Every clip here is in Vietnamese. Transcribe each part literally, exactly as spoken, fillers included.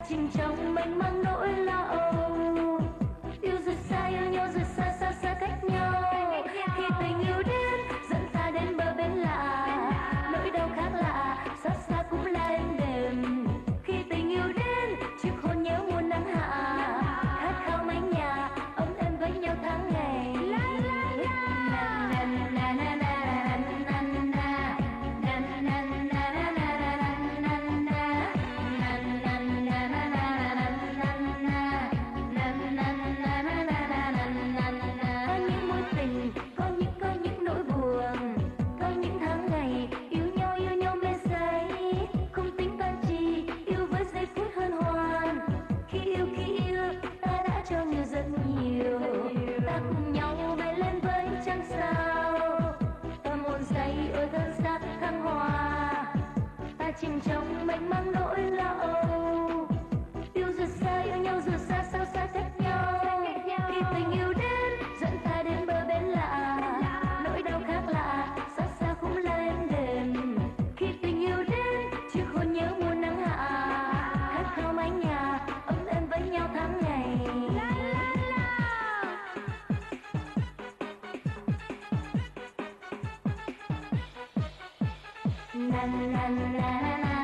chìm trong mênh mang nỗi lo âu. Yêu rất xa, yêu nhau rất xa, xa xa cách nhau. Khi tình yêu đến dẫn ta đến bờ bên lạ, nỗi đau khác lạ xót xa cũng là êm đềm. Khi tình yêu đến chiếc hôn nhớ muôn nắng hạ, khát khao mái nhà ấm êm với nhau tháng ngày. Chìm trong mênh mang nỗi lo âu. Yêu rất xa, yêu nhau rất xa, sao xa cách nhau. Khi tình yêu đến dẫn ta đến bờ bên lạ, nỗi đau khác lạ xót xa cũng là êm đềm. Khi tình yêu đến chiếc hôn nhớ muôn nắng hạ, khát khao mái nhà ấm êm với nhau tháng ngày. Na na na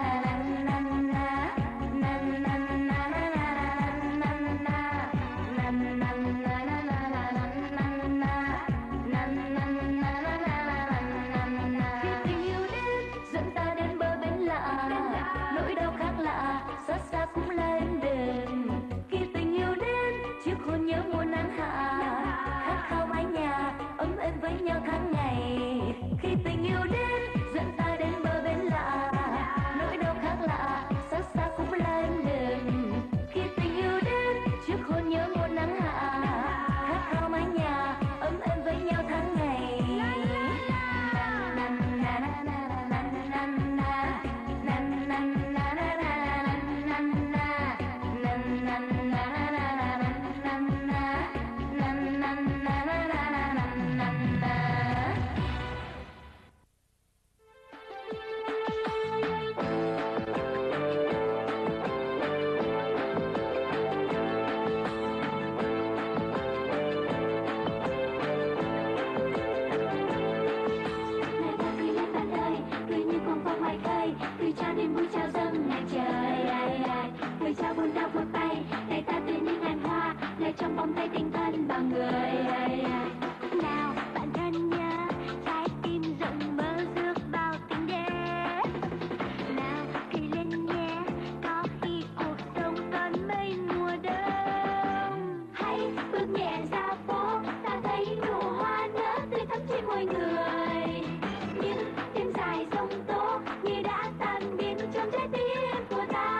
xót xa cũng là êm đềm. Khi tình yêu đến chiếc hôn nhớ muôn nắng hạ, khát khao mái nhà ấm êm với nhau tháng ngày. Khi tình yêu đến dẫn ta đến bờ bên lạ, nỗi đau khác lạ xót xa cũng là êm đềm. Khi tình yêu đến chiếc hôn nhớ muôn nắng hạ, khát khao mái nhà ấm êm với nhau tháng ngày. Cười cho niềm vui chào dâng ngàn trời, cười cho buồn đau vụt bay, ngày ta tươi như ngàn hoa, lời trong vòng tay tình thân bao người. Nào bạn thân nhớ, trái tim rộng mơ rước bao tình đẹp. Nào cười lên nhé, có khi cuộc sống còn mây mùa đông. Hãy bước nhẹ ra phố, ta thấy nụ hoa nở tươi thắm trên môi người. Những đêm dài sông tố như đã tan biến trong trái tim của ta.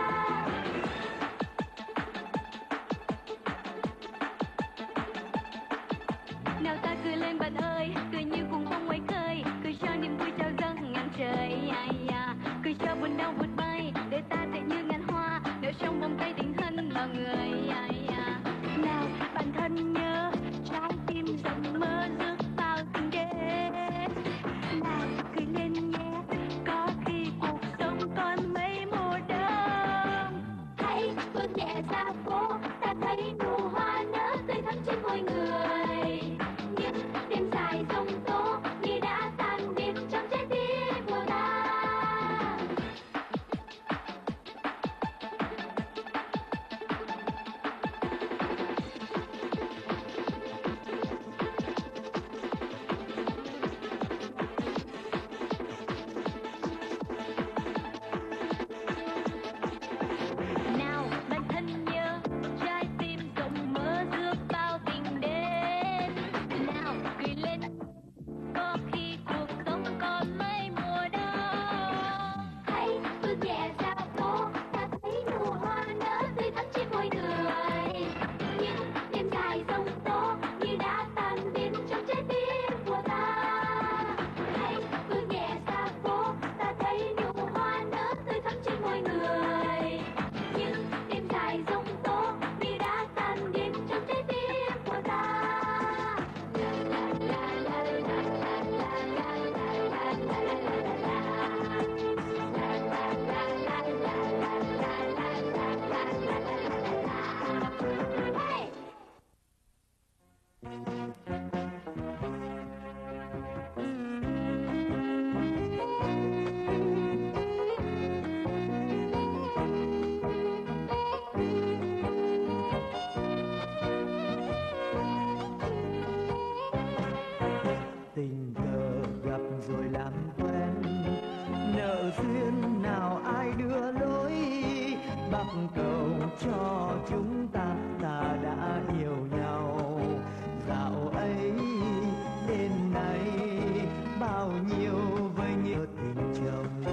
Nào ta cười lên bạn ơi, cười như cuồng phong ngoài khơi, cười cho niềm vui trao dâng ngàn trời, cười cho buồn đau vụt bay, để ta tươi như ngàn hoa, nở trong vòng tay tình thân bao người. Nào bạn thân nhớ, trái tim rộng mơ rước bao tình đẹp. Nào cười lên nhé, có khi cuộc sống còn mấy mùa đông. Hãy bước nhẹ ra phố, ta thấy nụ hoa nở tươi thắm trên môi người. Những đêm dài sông tố như đã tan biến trong trái tim của ta. Nào bạn thân nhớ, trái tim rộng bắc cầu cho chúng ta, ta đã yêu nhau. Dạo ấy đến nay bao nhiêu với nghĩa tình chồng.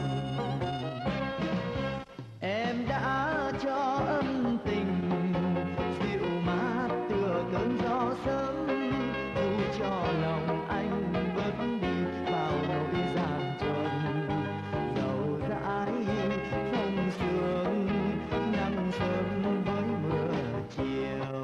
Em đã cho ân tình dịu mát tựa cơn gió sớm, dù cho lòng anh bớt đi bao nỗi gian truân. Dẫu dãi phong sương nắng sớm với mưa chiều,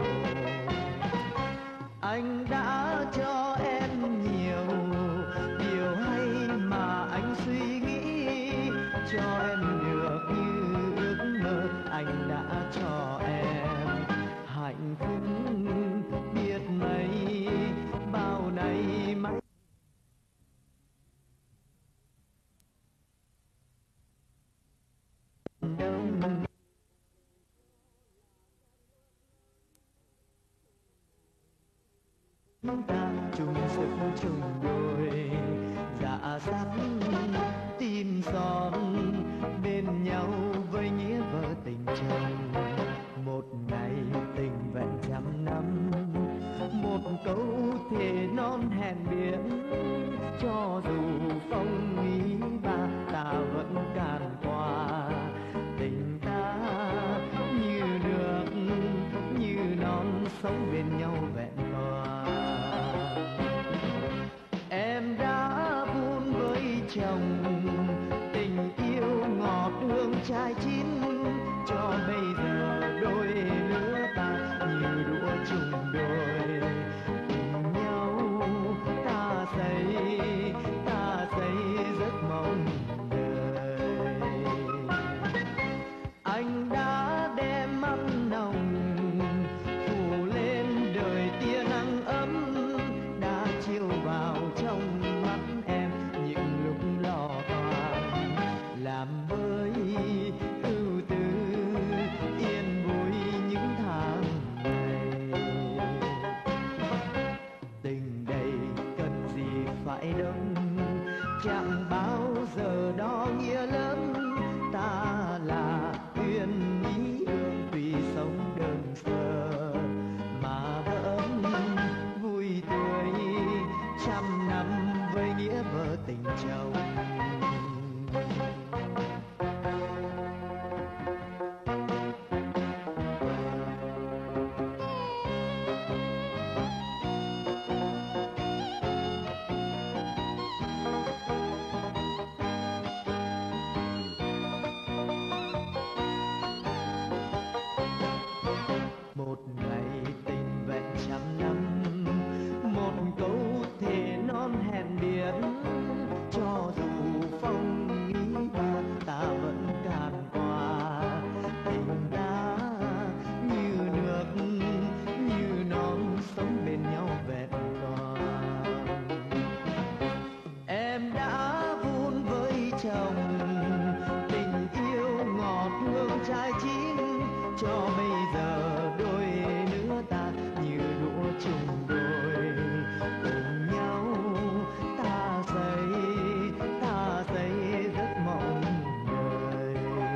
anh đã cho em nhiều điều hay mà anh suy nghĩ, cho em được như ước mơ. Anh đã cho em hạnh phúc biết mấy bao nay mãi đông. Chúng ta chung sức chung đôi, dạ dắt tim son bên nhau với nghĩa vợ tình chồng. Một ngày tình vẹn trăm năm, một câu thề non hẹn biển, cho dù phong ý ba ta vẫn càn qua. Tình ta như nước như non sống bên nhau vẹn toàn. Em đã vun với chồng tình yêu ngọt hương trai chín, cho bây giờ đôi lứa ta như đũa chung đôi. Cùng nhau ta xây ta xây giấc mộng đời. Anh đã đem măng nồng phủ lên đời tia nắng ấm, đã chiếu vào trong mắt em những lúc lo toan. Làm với ưu tư yên vui những tháng ngày, tình đây cần gì phải đông, chẳng bao giờ đo nghĩa lớn. Ta là uyên ý ương tùy sống đơn sơ, mà vẫn vui tươi trăm năm với nghĩa vợ tình chồng. Một ngày tình vẹn trăm năm, một câu thề non hẹn biển, cho dù phong ý ba ta vẫn càn qua. Tình ta như nước như non sống bên nhau vẹn toàn. Em đã vun với chồng tình yêu ngọt hương trai chín, cho bây giờ đôi lứa ta như đũa chung đôi. Cùng nhau ta xây ta xây giấc mộng đời.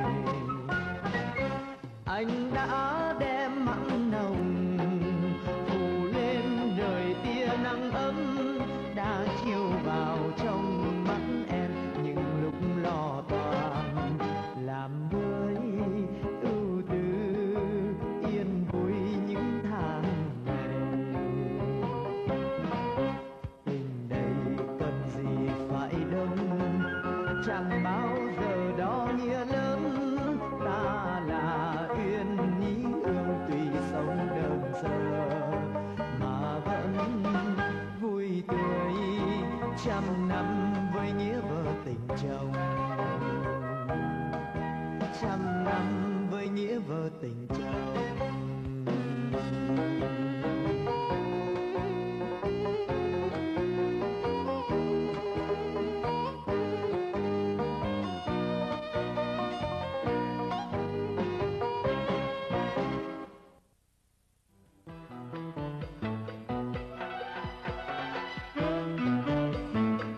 Anh đã đem mặn nồng phủ lên đời tia nắng ấm, đã chiếu vào trong mắt em những lúc lo toan. Làm với ưu tư yên vui những tháng ngày, tình đây cần gì phải đông, chẳng bao giờ đo nghĩa lớn. Ta là uyên ý ương tùy sống đơn sơ, mà vẫn vui tươi trăm năm với nghĩa vợ tình chồng. Trăm năm với nghĩa vợ tình chồng.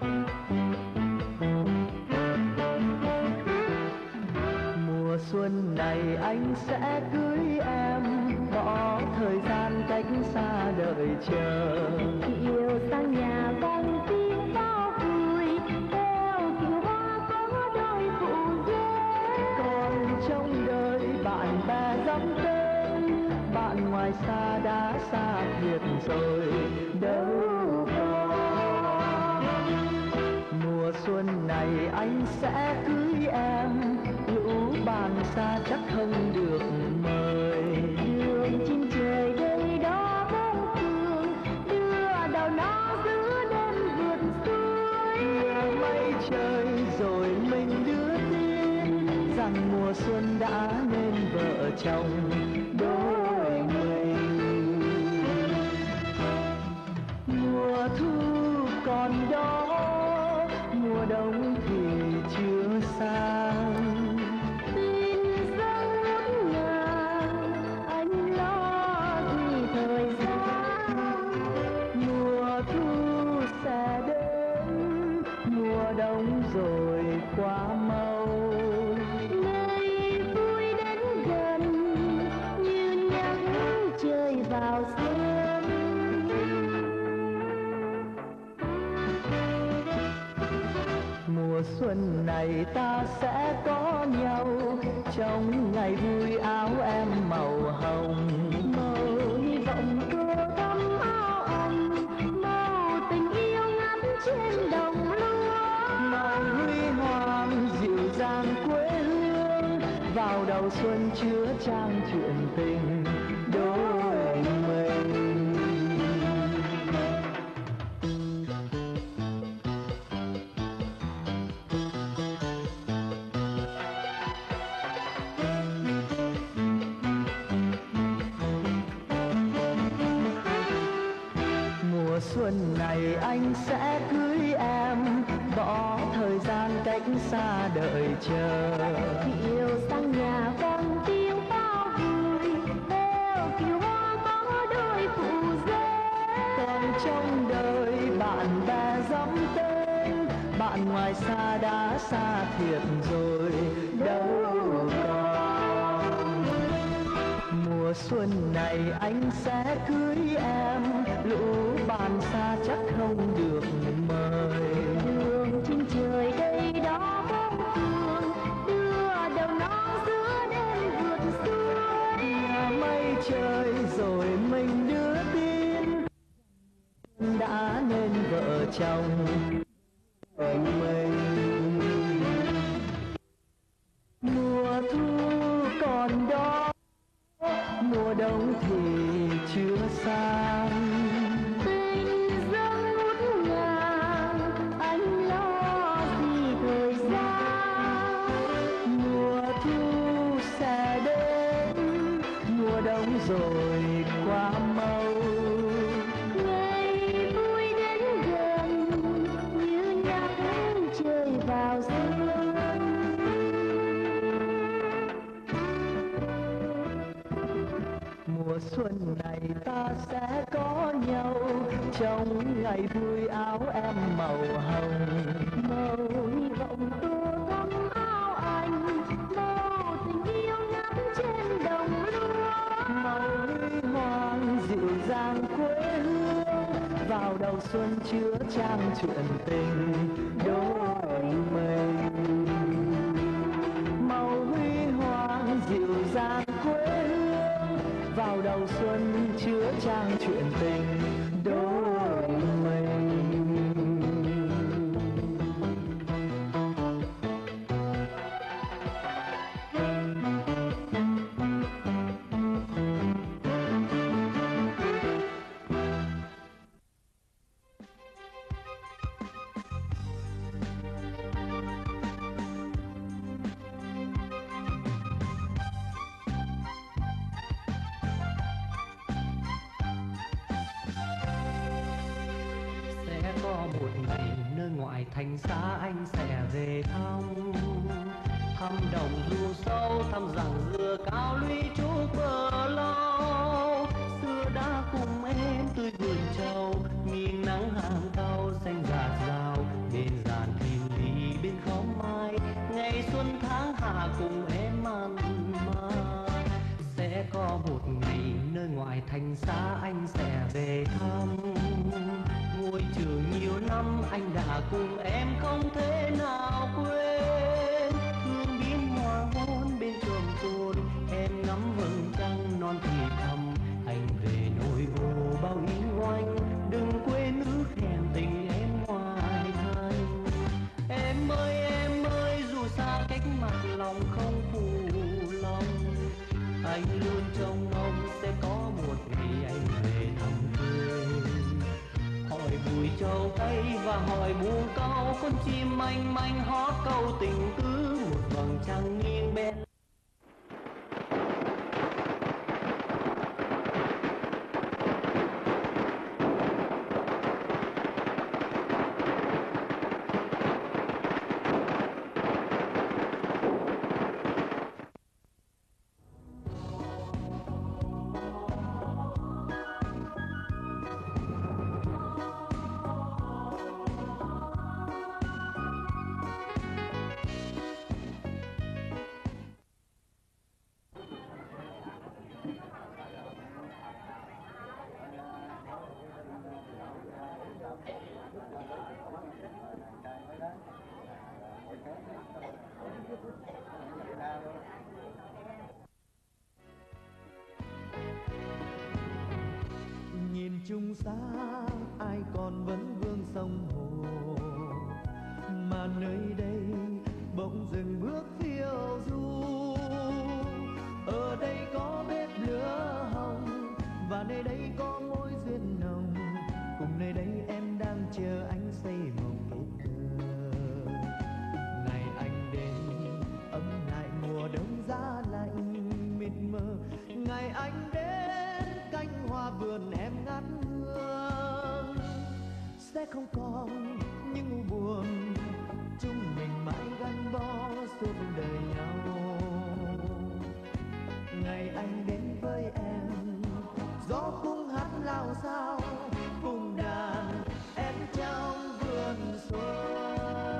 xuân này anh sẽ cưới em, bỏ thời gian cách xa đợi chờ. Chiều sang nhà vang tiếng bao vui, theo kiều hoa có đôi phụ dê. Còn trong đời bạn bè dám tên, bạn ngoài xa đã xa thiệt rồi đâu còn. Mùa xuân này anh sẽ cưới em, lũ bạn xa chắc không được mời. Đường chim trời đây đó vô phương, đưa đầu nó giữa đêm vượt suối. Nhờ mây trời rồi mình đưa tin rằng mùa xuân đã nên vợ chồng đôi mình. Mùa thu còn đó, mùa đông thì chưa sang. Tin dâng ngút ngàn, anh lo gì thời gian. Mùa thu sẽ đến, mùa đông rồi quá mau. Ngày vui đến gần như nắng chơi vào xuân. Mùa xuân này ta sẽ có nhau, trong ngày vui áo em màu hồng. Màu hy vọng tô thắm áo anh, màu tình yêu ngắm trên đồng lúa. Màu huy hoàng dịu dàng quê hương, vào đầu xuân chứa chan chuyện tình đôi mình. Mùa xuân này anh sẽ cưới em, bỏ thời gian cách xa đợi chờ. Chiều sang nhà vang tiếng bao vui, theo kiều hoa có đôi phụ dê. Còn trong đời bạn bè dám tên, bạn ngoài xa đã xa thiệt rồi đâu còn. Mùa xuân này anh sẽ cưới em, lũ bạn xa chắc không được mời. Đường chim trời đây đó vô phương, đưa đầu nó giữa đêm vượt suối. Nhà mây trời rồi mình đưa tin đã nên vợ chồng mình. Mùa thu còn đó, mùa đông thì chưa sang. Tình dâng ngút ngàn, anh lo gì thời gian. Mùa thu sẽ đến, mùa đông rồi quá mau. Ngày vui đến gần như nắng chơi vào xuân. Mùa xuân này ta sẽ có nhau, trong ngày vui áo em màu hồng. Màu hy vọng tô thắm áo anh, màu tình yêu ngắm trên đồng lúa. Màu huy hoàng dịu dàng quê hương, vào đầu xuân chứa chan chuyện tình đôi mình. Màu huy hoàng dịu dàng quê hương, vào đầu xuân chứa chan chuyện tình đôi mình. Sẽ có một ngày nơi ngoại thành xa anh sẽ về thăm, thăm đồng ru sâu, thăm rằng dừa cao lũy trúc bờ lâu. Xưa đã cùng em tươi vườn trầu, nhìn nắng hàng cau xanh rạt rào, bên dàn thìn ly bên khóm mai, ngày xuân tháng hạ cùng em mặn mà. một ngày nơi ngoại thành xa anh sẽ về thăm. Ngôi trường nhiều năm anh đã cùng em không thể nào quên. Hương biến hoàng hôn bên chòm cồn, em ngắm vầng trăng non thì thầm. Anh về nội ô bao ý oanh, đừng quên ước hẹn tình em ngoài thành. Em ơi em ơi, dù xa cách mặt lòng không phụ lòng, anh luôn trông mong sẽ có một ngày anh về thăm quê. Hỏi bụi trầu cây và hỏi buông câu, con chim manh manh hót câu tình cứ một vầng trăng nghiêng bên. Nhìn chung xa ai còn vẫn vương sông hồ, mà nơi đây bỗng dừng bước phiêu du. Ở đây có bếp lửa hồng và nơi đây có mối duyên nồng, cùng nơi đây em đang chờ anh xây mộng kết thơ. Ngày anh đến ấm lại mùa đông giá lạnh mịt mờ, ngày anh đến cánh hoa vườn em ngát hương. Sẽ không còn những u buồn, chúng mình mãi gắn bó suốt đời nhau. Ngày anh đến với em, gió cũng hát lao sao cùng đàn em trong vườn xuân.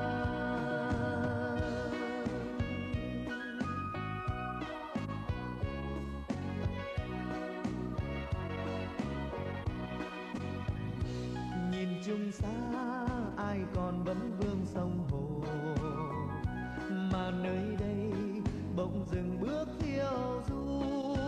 Nhìn chung xa ai còn vẫn vương sông hồ, mà nơi đây bỗng dừng bước phiêu du.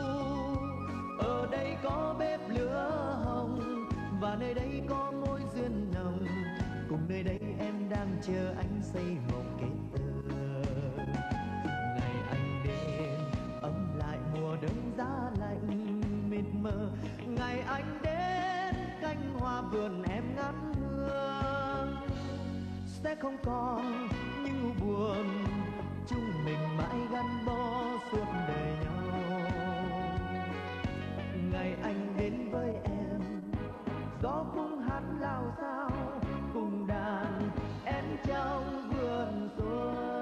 Ở đây có bếp lửa hồng và nơi đây có mối duyên nồng, cùng nơi đây em đang chờ anh xây mộng kết tơ. Ngày anh đến ấm lại mùa đông giá lạnh mịt mờ, ngày anh đến cánh hoa vườn em ngát hương. Sẽ không còn những u buồn, chúng mình mãi gắn bó suốt đời nhau. Ngày anh đến với em, gió cũng hát lao sao cùng đàn em trong vườn xuân.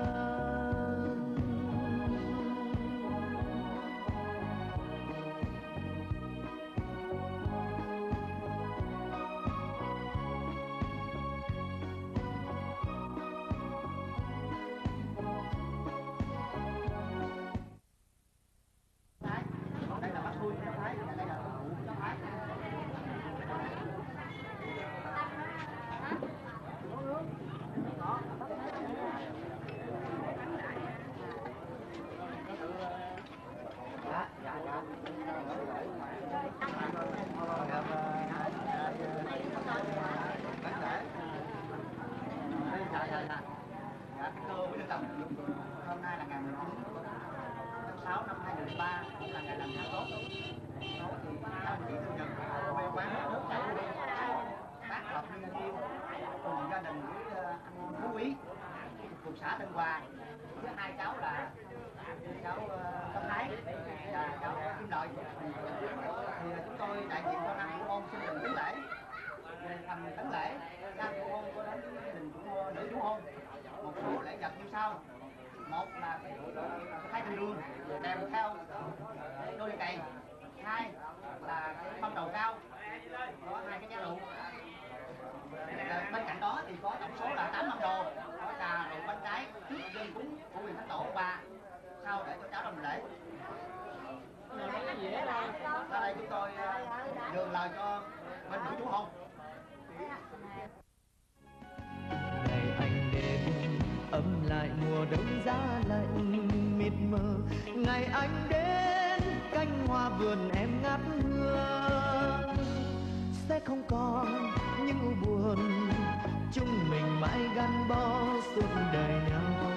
Hôm nay là ngày mười chín tháng sáu năm hai nghìn không trăm lẻ ba, là ngày làm nhà tốt. Tốt thì các anh chị sinh nhật quê quán nước chảy bác Hợp Niên Kim cùng gia đình với anh Phú Quý thuộc xã Tân Hòa, với hai cháu là cháu Tâm Thái và cháu Kim Lợi. Thì chúng tôi đại diện cho năm cô hôn xin đình tứ lễ. Về phần tấn lễ, năm cô hôn có đến gia đình của nữ chủ hôn một số lễ vật như sau. Một là hai thùng đường kèm theo đôi cày, hai là cái mâm đầu cao có hai cái chén rượu. Bên cạnh đó thì có tổng số là tám mâm đồ, có trà rượu bánh trái trước dân cúng của quyền thánh tổ ông bà, sau để cho cháu làm lễ. đây chúng tôi nhường lời cho bên nữ chú Hồng. Ngày anh đến ấm lại mùa đông giá lạnh mịt mờ, ngày anh đến cánh hoa vườn em ngát hương, sẽ không còn những u buồn, chúng mình mãi gắn bó suốt đời nhau.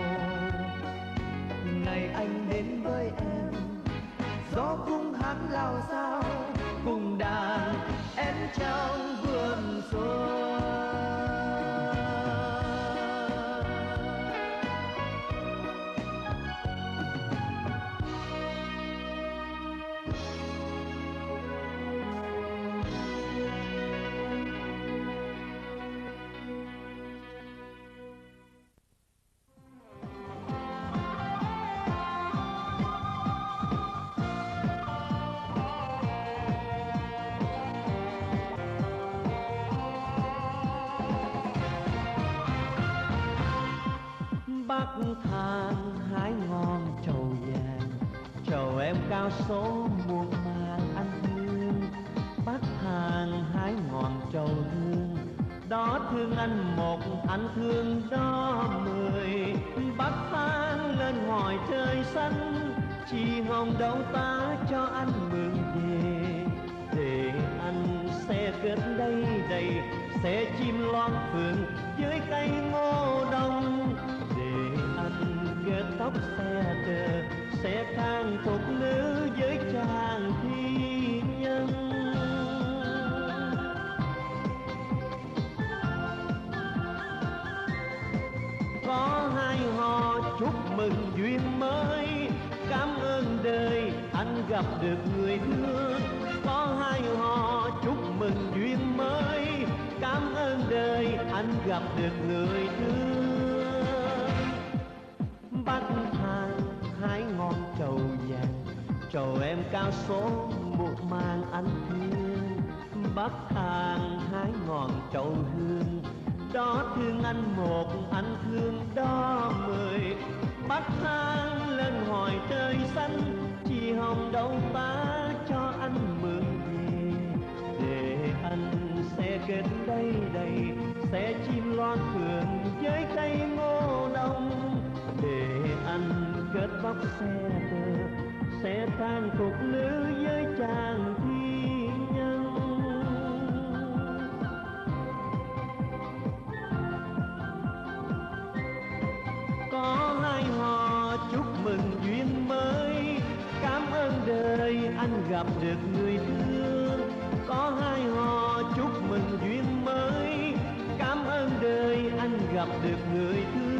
Ngày anh đến với em, gió cung hát lao sao cùng đàn em trong vườn xuân. Bắc Thang hái ngon trầu vàng, trầu em cao số muôn màng anh thương. Bắc Thang hái ngon trầu hương, đó thương anh một anh thương đó mười. Bắc Thang lên hỏi trời xanh, chỉ hồng đâu ta cho anh mượn về. Để anh sẽ kết đây đây, sẽ chim loan phượng với cây ngô đông. Kết tóc xe cờ, sẽ khang phục nữ với chàng thi nhân. Có hai họ chúc mừng duyên mới, cảm ơn đời anh gặp được người thương. Có hai họ chúc mừng duyên mới, cảm ơn đời anh gặp được người thương. Bắc Thang hái ngon trầu vàng, trầu em cao số một màng anh thương. Bắc Thang hái ngon trầu hương, đó thương anh một anh thương đó mười. Bắc Thang lên hỏi trời xanh, chỉ hồng đâu ta cho anh mượn về. Để anh sẽ kết đây đây, sẽ chim loan phượng với cây ngô đông. Để anh kết tóc xe tơ, sẽ trang phục nữ với chàng thi nhân. Có hai họ chúc mừng duyên mới, cảm ơn đời anh gặp được người thương. Có hai họ chúc mừng duyên mới, cảm ơn đời anh gặp được người thương.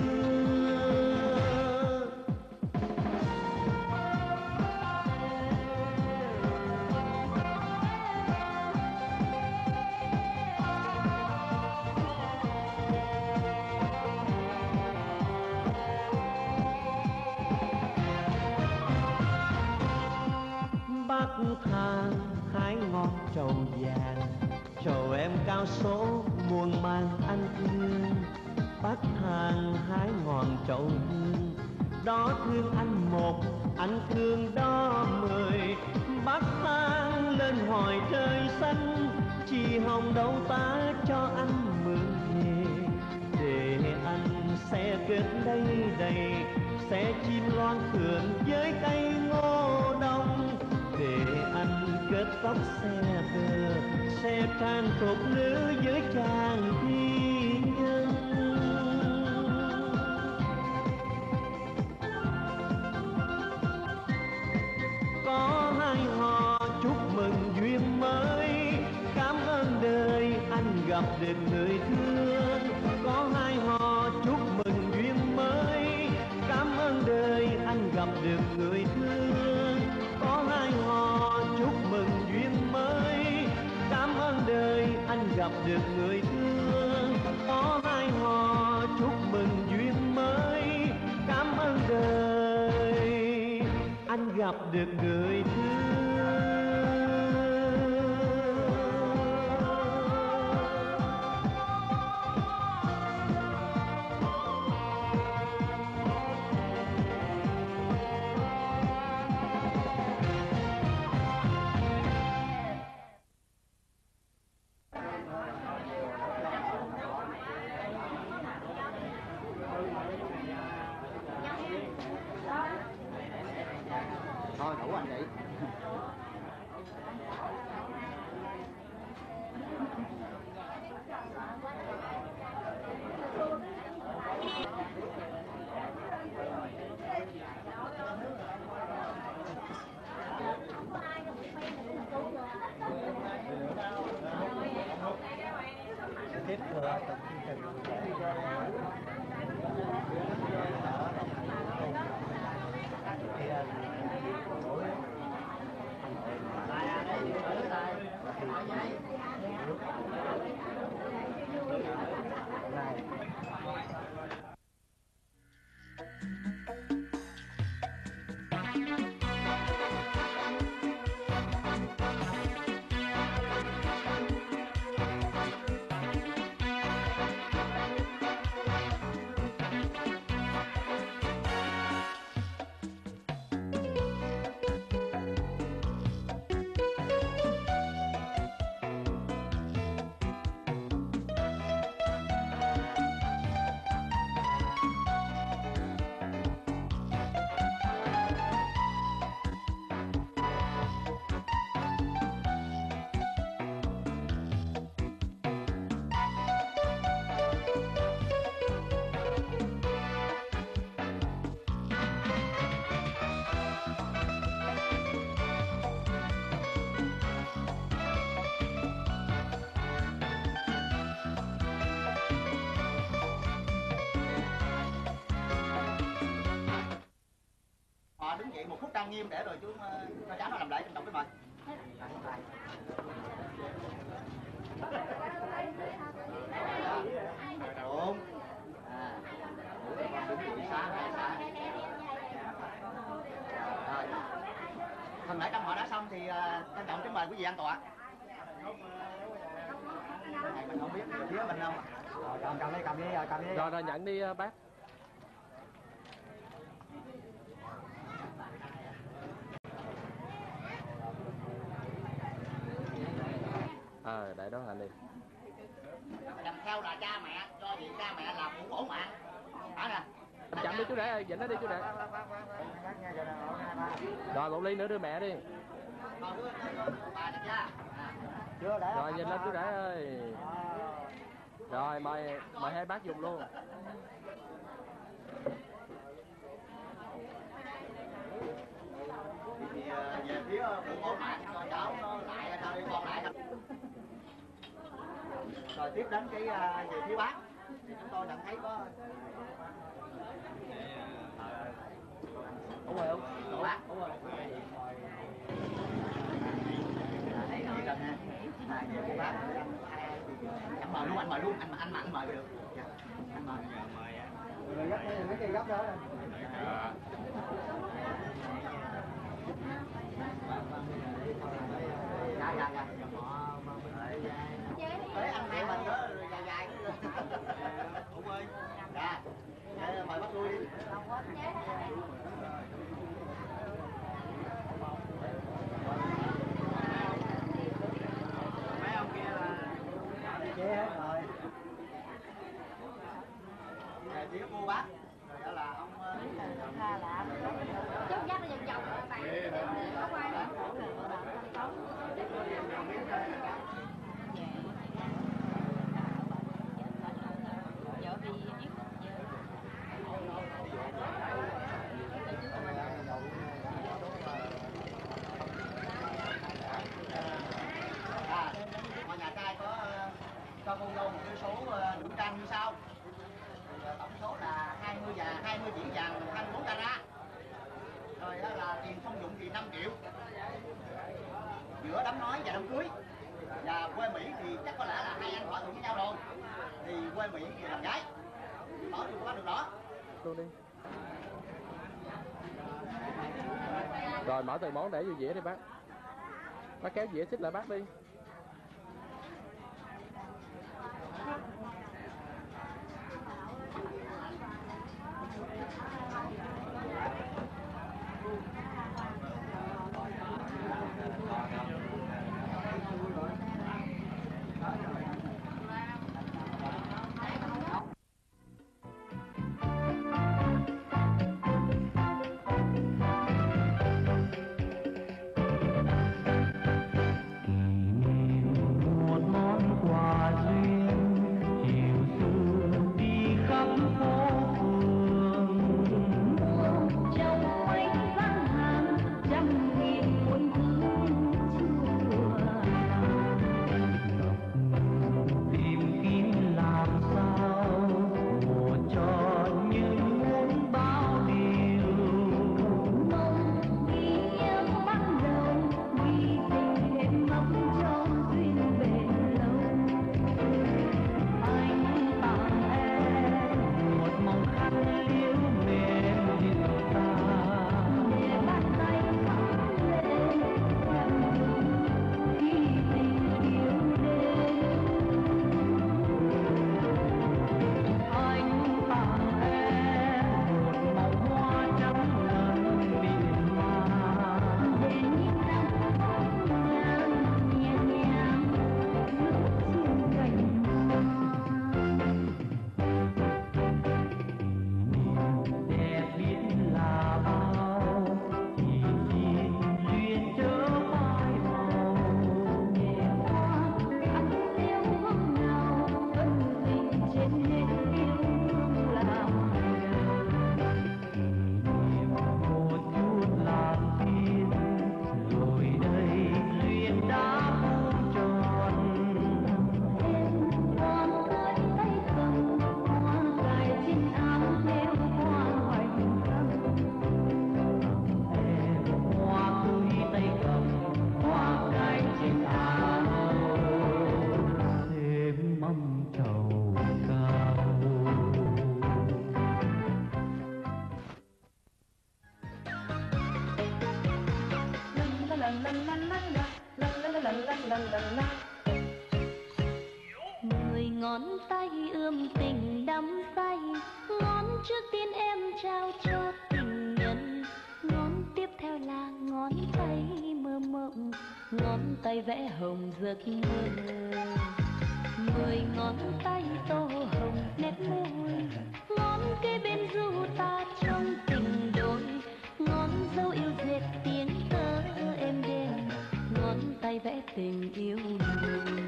Bắc Thang hái ngon trầu vàng, trầu em cao số muôn màng anh thương. Bắc Thang hái ngon trầu hương, đó thương anh một anh thương đó mười. Bắc Thang lên hỏi trời xanh, chỉ hồng đâu ta cho anh mượn về. Để anh sẽ kết đây đây, sẽ chim loan phượng với cây ngô đông. Để anh kết tóc xe tơ, sẽ trang phục nữ với chàng thi nhân. Có hai họ chúc mừng duyên mới, cảm ơn đời anh gặp được người thương. Có hai họ chúc mừng duyên mới, cảm ơn đời anh gặp được người thương. Có hai họ chúc mừng duyên mới, cảm ơn đời anh gặp được người thương. Có hai họ chúc mừng duyên mới, cảm ơn đời anh gặp được người thương. Kết thừa đứng dậy một phút trang nghiêm để rồi chú cho cháu nó làm lễ trong động cái mời. Đúng. À. Đứng dậy xá, hai xá. Rồi. Phần lễ trong họ đã xong thì trân trọng kính mời quý vị an tọa. Này mình không biết phía mình đâu. Rồi cầm cầm đi, cầm đi, cầm đi. Rồi rồi nhận đi bác. Ờ, à, để đó hành đi. Làm theo là cha mẹ, cho gì cha mẹ làm cũng bổ mạng. Hả nè. Chậm đi chú Đệ ơi, dịnh nó đi chú Đệ. Rồi một ly nữa đưa mẹ đi. Rồi nhìn lên chú Đệ ơi. Rồi mời mời hai bác dùng luôn. Thì về phía phụ bố mạng cho cháu nó lại sao đi con lại. Rồi tiếp đến cái về phía bác thì chúng tôi nhận thấy có đúng rồi không? Đồ bác đúng rồi. Đấy chỉ cần ha. Về phía bác anh mời luôn, anh mời luôn, anh anh mà anh mời được. Anh mời. Người gấp đây, mấy cây gấp đó. Dạ dạ dạ. Đấy anh hai mình đó dài dài. Đúng ơi. Dạ. Mời bác lui đi. Mấy ông kia là chế hết rồi. Về phía cô bác rồi đó là ông Chốt dắt nó vòng vòng bạn. Có ai đó. Vợ đi giết à, ngoài nhà trai có cho cô dâu một cái số nữ trang như sau. Thì tổng số là hai mươi và hai mươi chỉ vàng, hai mươi bốn carat. Rồi đó là tiền thông dụng thì năm triệu. Giữa đám nói và đám cưới. Và quê Mỹ thì chắc có lẽ là hai anh thỏa thuận với nhau rồi. Thì quê Mỹ thì làm gái. Đó được quá được đó. Luôn đi. Rồi mở từng món để vô dĩa đi bác. Bác kéo dĩa xích lại bác đi. Mười ngón tay ươm tình đắm say, ngón trước tiên em trao cho tình nhân, ngón tiếp theo là ngón tay mơ mộng, ngón tay vẽ hồng giấc mơ. Mười ngón tay tô hồng nét môi, ngón kế bên du ta trong tình đôi, ngón dấu yêu dệt tiếng tơ êm đềm, ngón tay vẽ tình yêu nồng.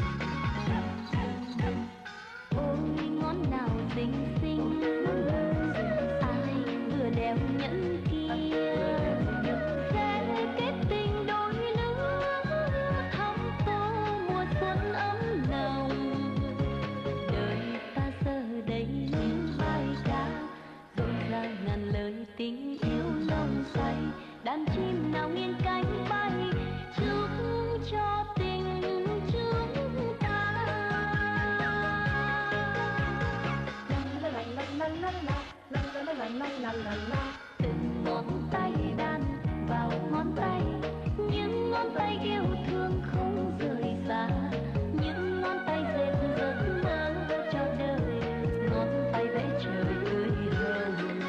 Ôi ngón nào xinh xinh, ai vừa đeo nhẫn kia, sẽ kết tình đôi lứa, thắm tô mùa xuân ấm nồng. Đời ta giờ đây như bài ca, rộn ràng ngàn lời tình yêu nồng say, đàn chim nào nghiêng cánh bay, chúc cho tình chúng ta. Từng ngón tay đan vào ngón tay, những ngón tay yêu thương không rời xa, những ngón tay dệt giấc mơ cho đời, ngón tay vẽ trời tươi hồng.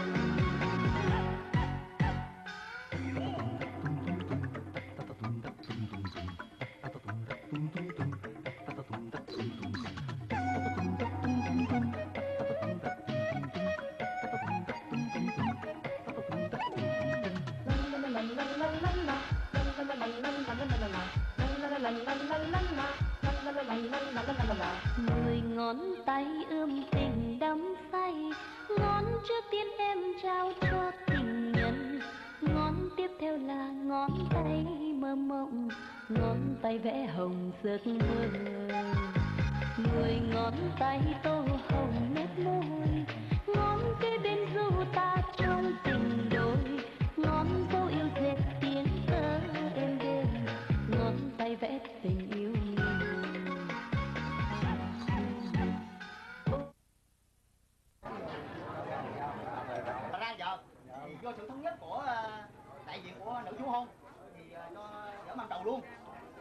Mười ngón tay ươm tình đắm say, ngón trước tiên em trao cho tình nhân, ngón tiếp theo là ngón tay mơ mộng, ngón tay vẽ hồng giấc mơ. Mười ngón tay tô hồng nét môi, ngón kế bên du ta trong tình đôi, ngón dấu yêu dệt tiếng tơ êm đềm, ngón tay vẽ tình yêu nồng. Ra giờ thì do sự thống nhất của đại diện của nữ chú hôn thì cho dỡ màn đầu luôn.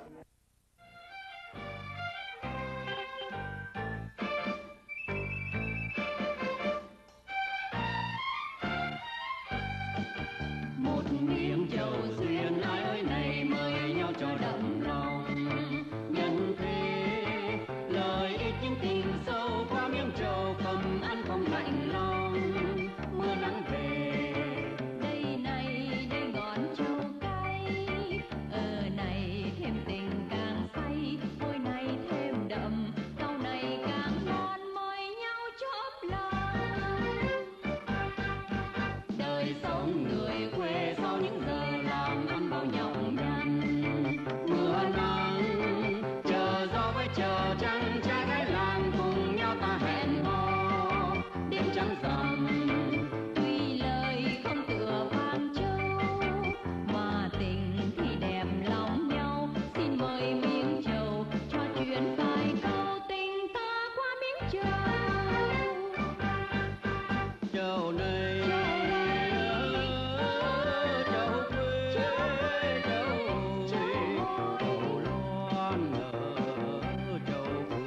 Một miếng trầu duyên ai ơi này mời nhau cho đậm lòng nhân thế, lời ít những tình sâu qua miếng trầu cầm ăn không lạnh lòng. Mưa nắng về Đây này đây ngọn trầu cay, ở này thêm tình càng say, môi này thêm đậm, rau này càng ngon, mời nhau chóp lòng. đời sống người quê sau những giờ làm ăn bao nhọc nhằn. Mưa nắng chờ gió với chờ trăng, trai gái làng cùng nhau ta hẹn hò đêm trăng rằm. Tuy lời không tựa Vàng Châu, mà tình thì đẹp lòng nhau, xin mời miếng trầu cho chuyện vài câu tình ta qua miếng trầu. Trầu này trầu quê trầu trầu loan nở trầu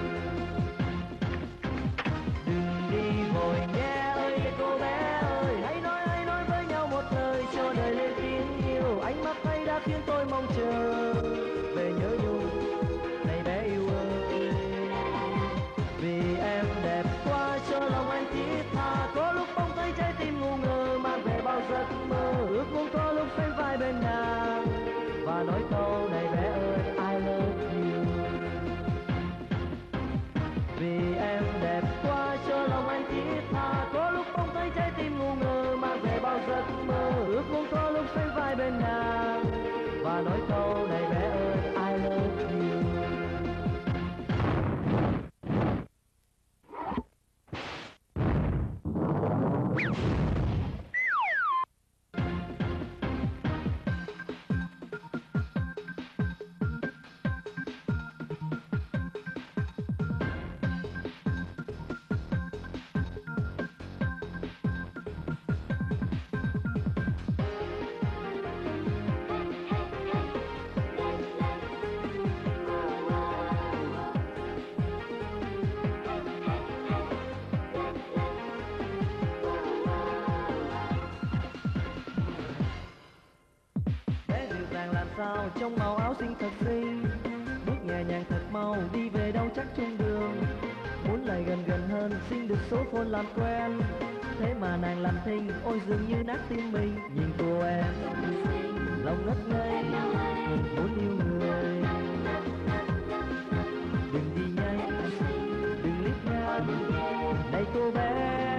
sao trong màu áo xinh thật xinh, bước nhẹ nhàng thật mau đi về đâu chắc chung đường. Muốn lại gần gần hơn xin được số phone làm quen, thế mà nàng làm thinh ôi dường như nát tim mình. Nhìn cô em lòng ngất ngây muốn yêu người, đừng đi nhanh đừng lít ngang này cô bé,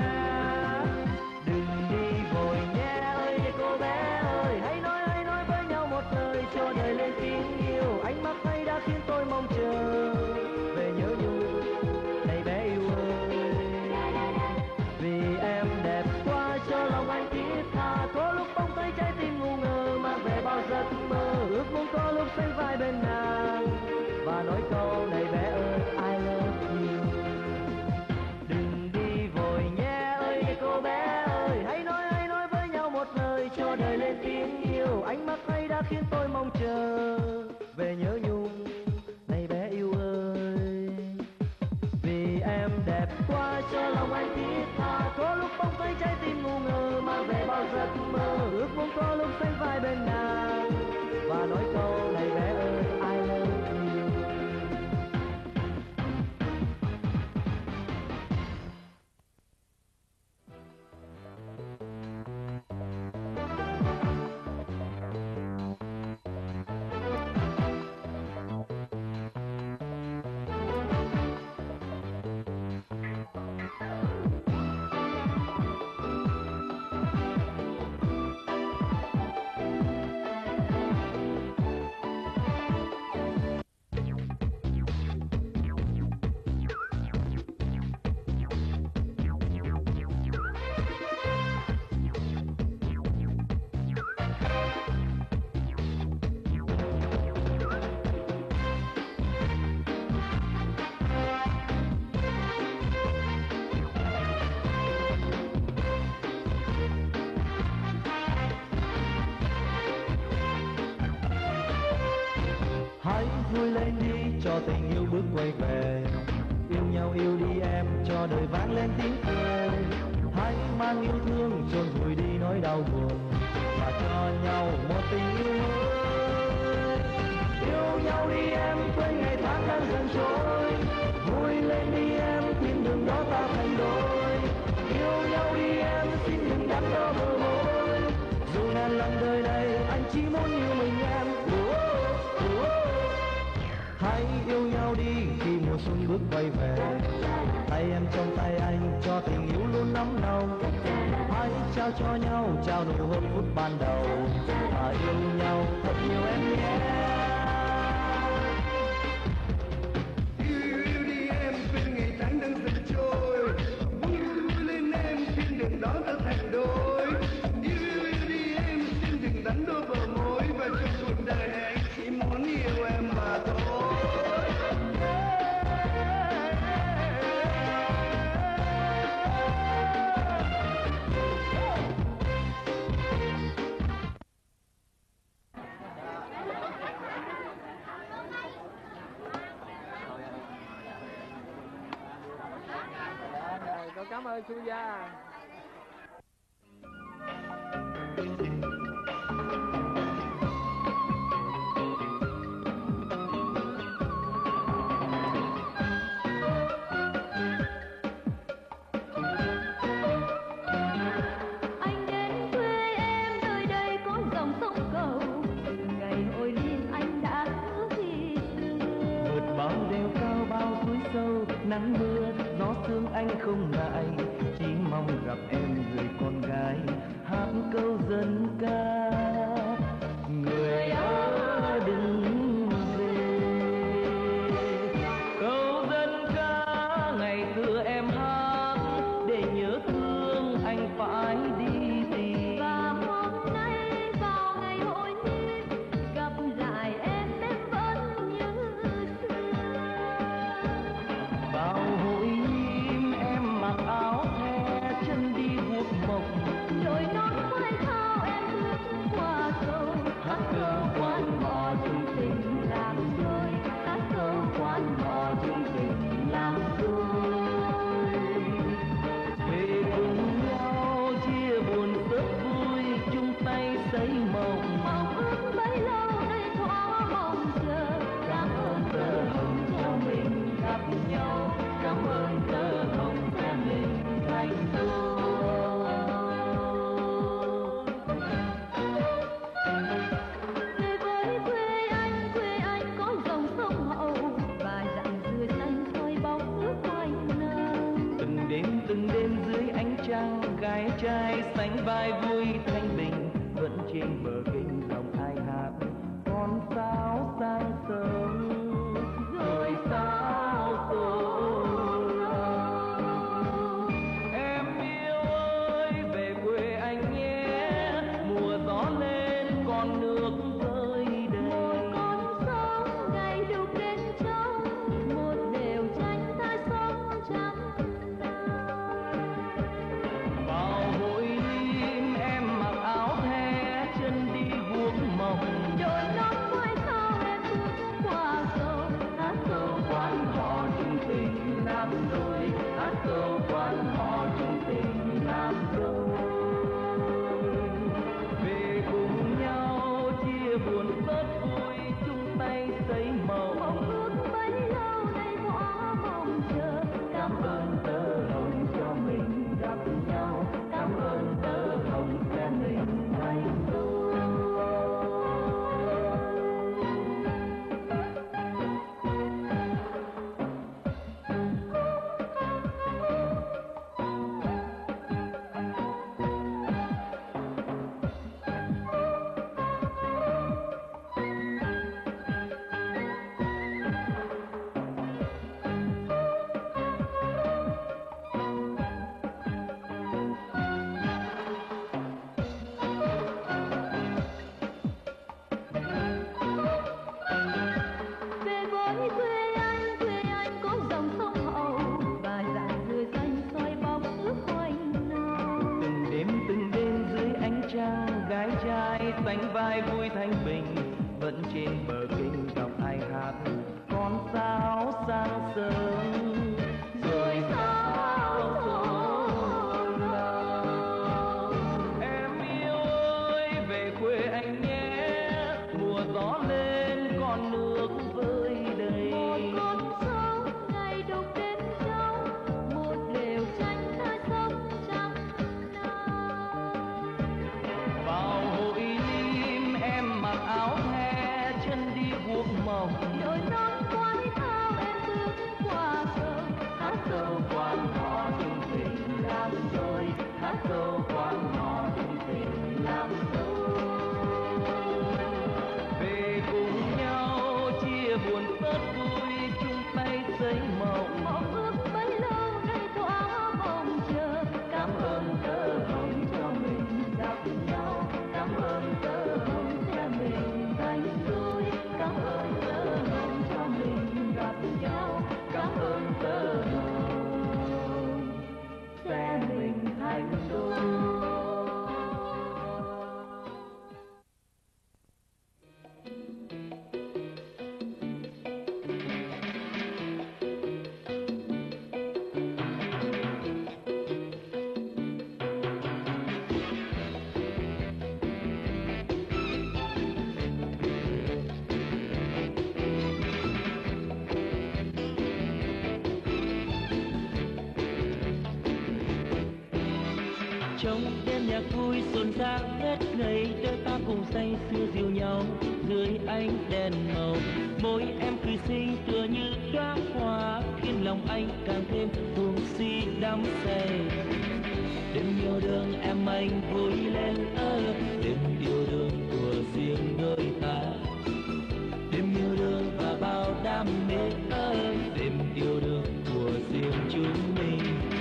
đừng đi vội nhé ơi cô bé ơi. Hãy nói hãy nói với nhau một lời cho đời lên tiếng yêu, ánh mắt ấy đã khiến tôi mong chờ về nhớ nhung này bé yêu ơi. Vì em đẹp quá cho lòng anh thiết tha, có lúc bỗng thấy trái tim ngu ngơ mang về bao giấc mơ, ước muốn có lúc sánh vai bên nàng và nói câu này bé ơi I love you. Đừng đi vội nhé ơi cô bé ơi, hãy nói hãy nói với nhau một lời cho đời lên tiếng yêu, ánh mắt ấy đã khiến tôi mong chờ về nhớ nhung này bé yêu ơi. Vì em đẹp quá cho lòng anh thiết tha, có lúc bỗng thấy trái tim ngu ngơ mang về bao giấc mơ, ước muốn có lúc sánh vai bên nàng và nói câu này bé ơi I love you. Hãy vui lên đi cho tình yêu bước quay về, yêu nhau yêu đi em cho đời vang lên tiếng cười. Hãy mang yêu thương chôn vùi đi nỗi đau buồn và cho nhau một tình yêu mới. Yêu nhau đi em quên ngày tháng đang dần trôi, vui lên đi em thiên đường đó ta thành đôi. Yêu nhau đi em xin đừng đắn đo bờ môi, dù ngàn lần đời này anh chỉ muốn yêu mình em. Hãy yêu nhau đi khi mùa xuân bước quay về, tay em trong tay anh cho tình yêu luôn nóng nồng. Hãy trao cho nhau trao nụ hôn phút ban đầu và yêu nhau thật nhiều em nhé. Yêu yêu đi em quên ngày tháng đang dần trôi, vui lên em thiên đường đó ta thành đôi. Yêu yêu đi em xin đừng đánh đôi bờ môi, và trong cuộc đời này chỉ muốn yêu em mà thôi. Con cảm ơn Su Gia. Anh đến quê em nơi đây có dòng sông cầu, ngày hồi liên anh đã hứa khi xưa. Vượt bao đèo cao bao suối sâu, nắng mưa gió sương anh không ngại, chỉ mong gặp em người con gái hát câu dân ca. Người ơi đừng về, câu dân ca ngày xưa em hát để nhớ thương anh phải đi tìm. Và hôm nay vào ngày hội niên gặp lại em em vẫn nhớ xưa. Vào hội im em mặc áo the chân đi guốc mộc, Đôi nón khoai thao em bước qua trai sánh vai vui thanh bình, vẫn trên bờ kênh lòng ai hát con sáo sang sớm rồi sao rồi. Em yêu ơi về quê anh nhé, mùa gió lên con nước rơi đầy. Một con sóng ngày đục bên trong, một lều tranh ta sống trắng đau. Vào hội lim em mặc áo the, chân đi guốc mộng. Đôi nón quay thao em bước qua cầu, hát câu Quan họ chung tình nam đôi, hát câu quan họ chung tình nam đôi. Về cùng nhau chia buồn bớt vui, chung tay xây mộng. mộng ước bấy lâu nay thỏa mong chờ. Cảm ơn tơ hồng cho mình gặp nhau, cảm ơn tơ hồng sẽ mình thành đôi. Về với quê anh, quê anh có dòng sông Hậu, và dải dừa xanh soi bóng ước quanh nào. Từng đêm từng đêm dưới ánh trăng, gái trai sánh vai vui thanh bình, vẫn trên bờ kênh gặp ai hát con sáo sang sớm rồi sao rồi nào. Em yêu ơi về quê anh nhé, mùa gió lên con nước vơi đầy. Một con sóng ngày đục bên trong, một lều tranh ta sống trắng đau. Vào hội lim em mặc áo the, chân đi guốc mộng. Đôi nón quái thao em bước qua cầu, hát câu Quan họ chung tình nam đôi, hát câu quan họ chung tình nam đôi. Về cùng nhau chia buồn bớt vui, chung tay xây mộng. mộng ước bấy lâu nay thỏa mong chờ. Cảm ơn tơ hồng cho mình gặp nhau, cảm ơn tơ hồng sẽ mình thành đôi. Cảm ơn tơ hồng cho mình gặp nhau, cảm ơn tơ hồng sẽ mình thành đôi. Trong đêm nhạc vui rộn ràng hết ngày, đôi ta cùng say sưa dìu nhau dưới ánh đèn màu. Môi em cười xinh tựa như đóa hoa, khiến lòng anh càng thêm cuồng si đắm say. Đêm yêu đương em anh vui lên ơ, đêm yêu đương của riêng đôi ta. Đêm yêu đương và bao đam mê ơ, đêm yêu đương của riêng chúng mình.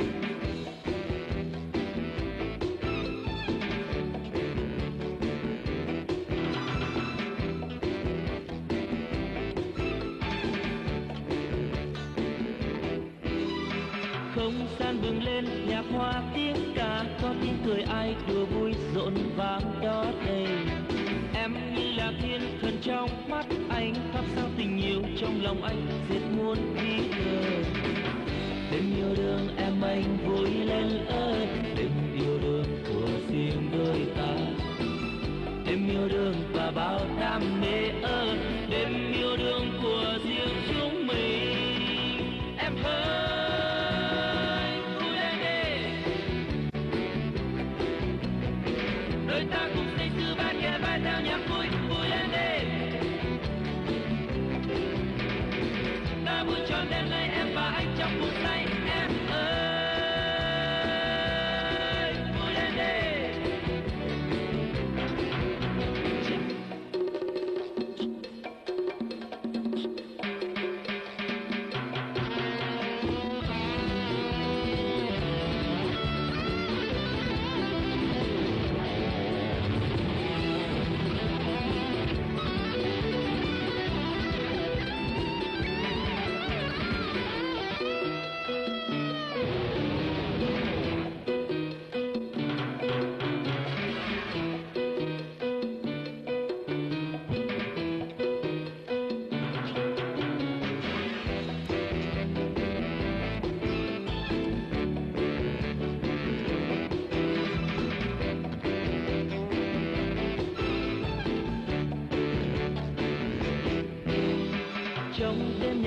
Không gian bừng lên nhạc hoa tiếng ca, có tiếng cười ai đùa vui rộn vang đó đây. Em như là thiên thần trong mắt anh, thắp sáng tình yêu trong lòng anh diệt muôn ý thơ. Đêm yêu đương em anh vui lên ơi, đêm yêu đương của riêng đôi ta. Đêm yêu đương và bao đam mê ơi, đêm yêu đương của riêng chúng mình. Em ơi vui lên đi, đôi ta cùng say sưa vai kề vai theo nhạc vui. Vui lên đi, ta vui trọn đêm nay em và anh trong phút giây. Em ơi vui lên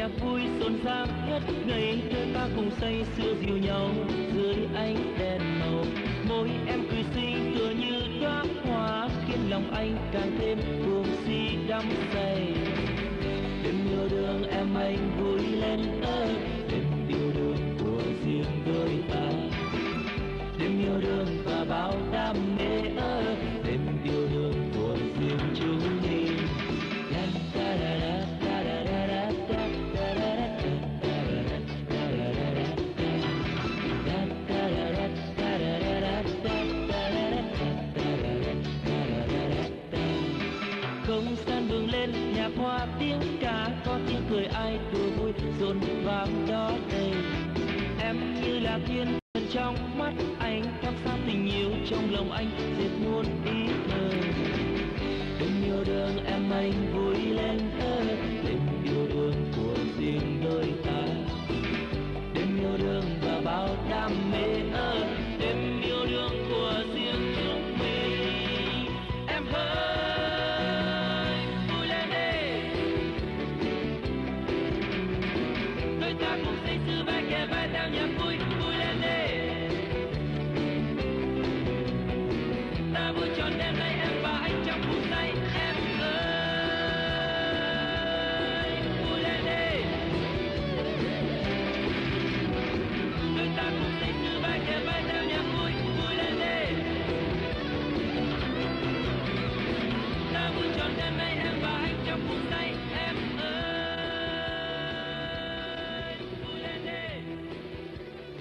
nhạc vui rộn ràng nhất ngày, đôi ta cùng say sưa dìu nhau dưới ánh đèn màu. Môi em cười xinh tựa như đóa hoa, khiến lòng anh càng thêm cuồng si đắm say. Đêm yêu đương em anh vui lên ơi, đêm yêu đương của riêng đôi ta. Đêm yêu đương và bao đam mê ơi, đêm yêu đương của riêng chúng mình. Không gian bừng lên nhạc hoa tiếng ca, có tiếng cười ai đùa vui rộn vang đó đây. Em như là thiên thần trong mắt anh, thắp sáng tình yêu trong lòng anh dệt muôn ý thơ. Đêm yêu đương em anh vui lên ơi, đêm yêu đương của riêng đôi ta. Đêm yêu đương và bao đam mê ơi, đêm yêu đương của riêng chúng mình. Em ơi vui lên đi, đôi ta cùng say sưa vai kề vai theo nhạc vui. Vui lên đi, ta vui tròn đêm nay em và anh trong phút giây. Em ơi vui lên đi, đôi ta cùng say sưa vai kề vai theo nhạc vui. Vui lên đi, ta vui tròn đêm nay em và anh trong phút giây. Em ơi vui lên đi.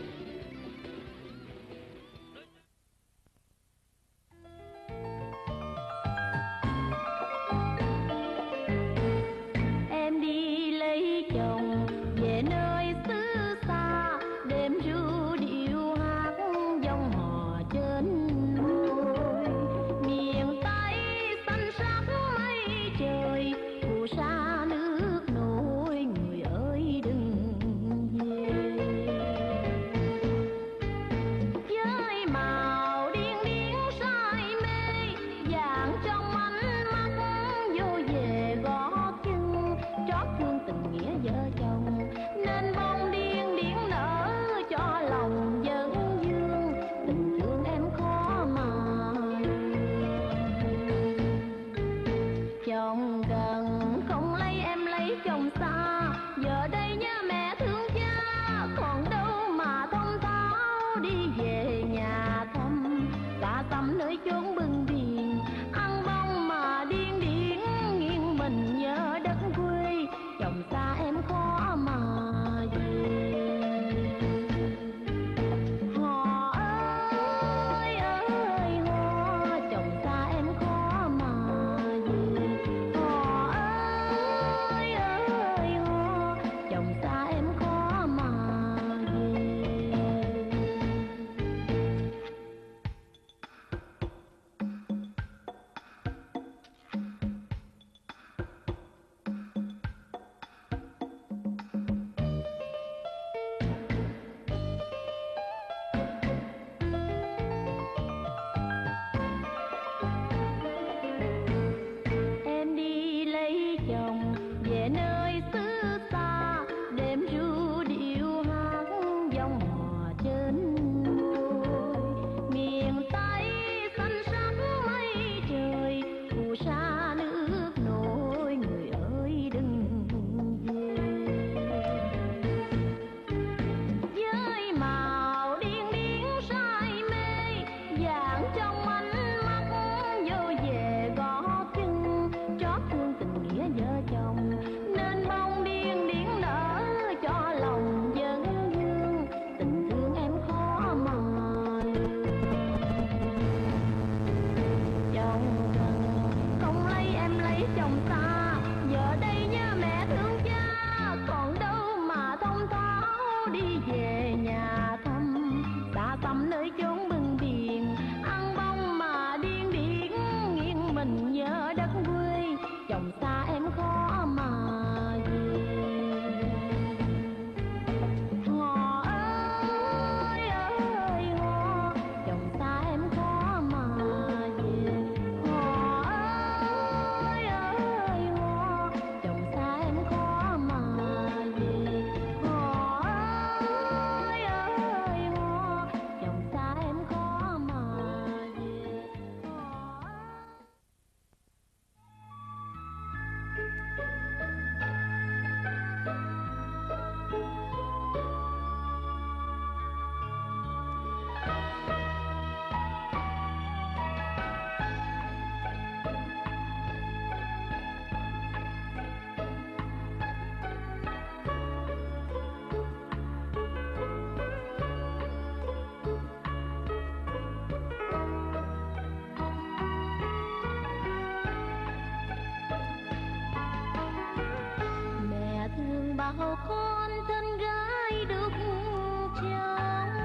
nào con thân gái đúc trong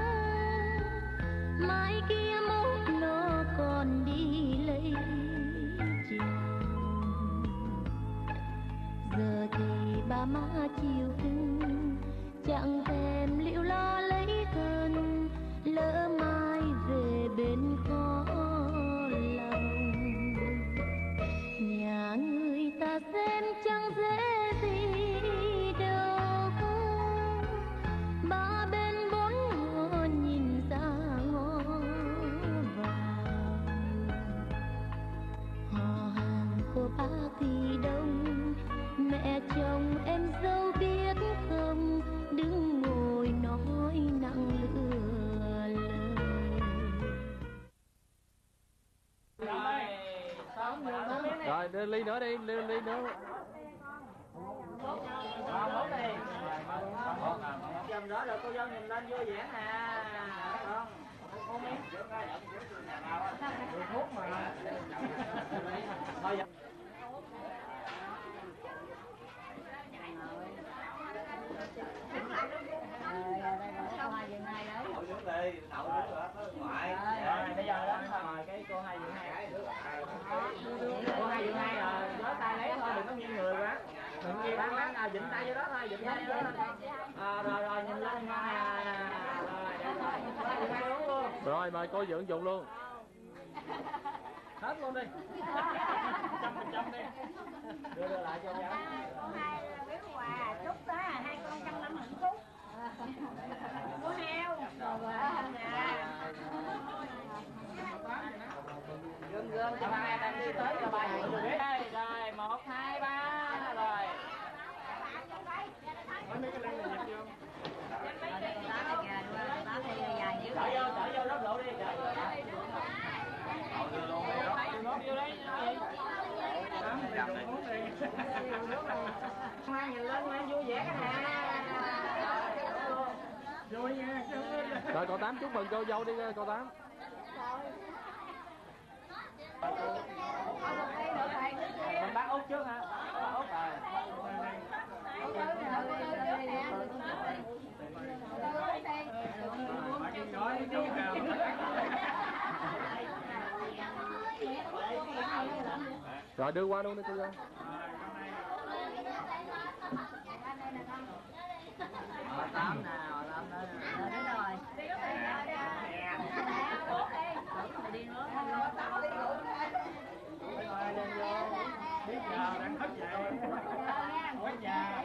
mai kia mốt nó còn đi lấy chồng. Giờ thì ba má chiều cưng chẳng thèm liệu lo lấy thân, lỡ mai về bên khó lòng. Nhà người ta xem chẳng dễ gì đâu, ba bên bốn ngõ nhìn ra ngõ vào. Họ hàng của bác thì đông, mẹ chồng em dâu biết không, đứng ngồi nói nặng lừa lời. Rồi đưa ly nữa đi, đưa ly nữa. Dầm đó rồi cô dâu nhìn lên vui vẻ nè. Không. Uống miếng. Được thuốc mà. Thôi giờ. Cô hai dừng hai đấy. Đậu nước đi, đậu nước ở ngoại. Rồi bây giờ đó mời cái cô hai dừng hai. Cô hai dừng hai rồi, gió tay lấy thôi, đừng có nghiêng người quá. Đừng nghiêng bán bán à, dịnh tay vô đó thôi, dịnh tay vô đó thôi. À, rồi rồi nhìn lên nè. Rồi, rồi. Rồi mời cô dưỡng dụng luôn. Hết luôn đi. Trăm phần trăm đi. Đưa đưa lại cho cháu. Con hai biếu quà chúc đó hai con trăm năm hạnh phúc. Mua heo. Gân gân cho ba em đi tới cho ba người được đây. Rồi một hai ba rồi. Chở vô, chở vô lớp lộ đi, chở vô. Vô đấy. Mai nhìn lên mai vui vẻ cái nè. Vui nha. Rồi cậu Tám chúc mừng cô dâu đi cô Tám. Mình bác Út trước hả? Bác Út rồi. Rồi đưa qua luôn đi cô dâu. Họ Tám nè, họ Tám đó. Đúng rồi. Đi nữa. Lên vô. Biết giờ đang hết vậy. Quét nhà.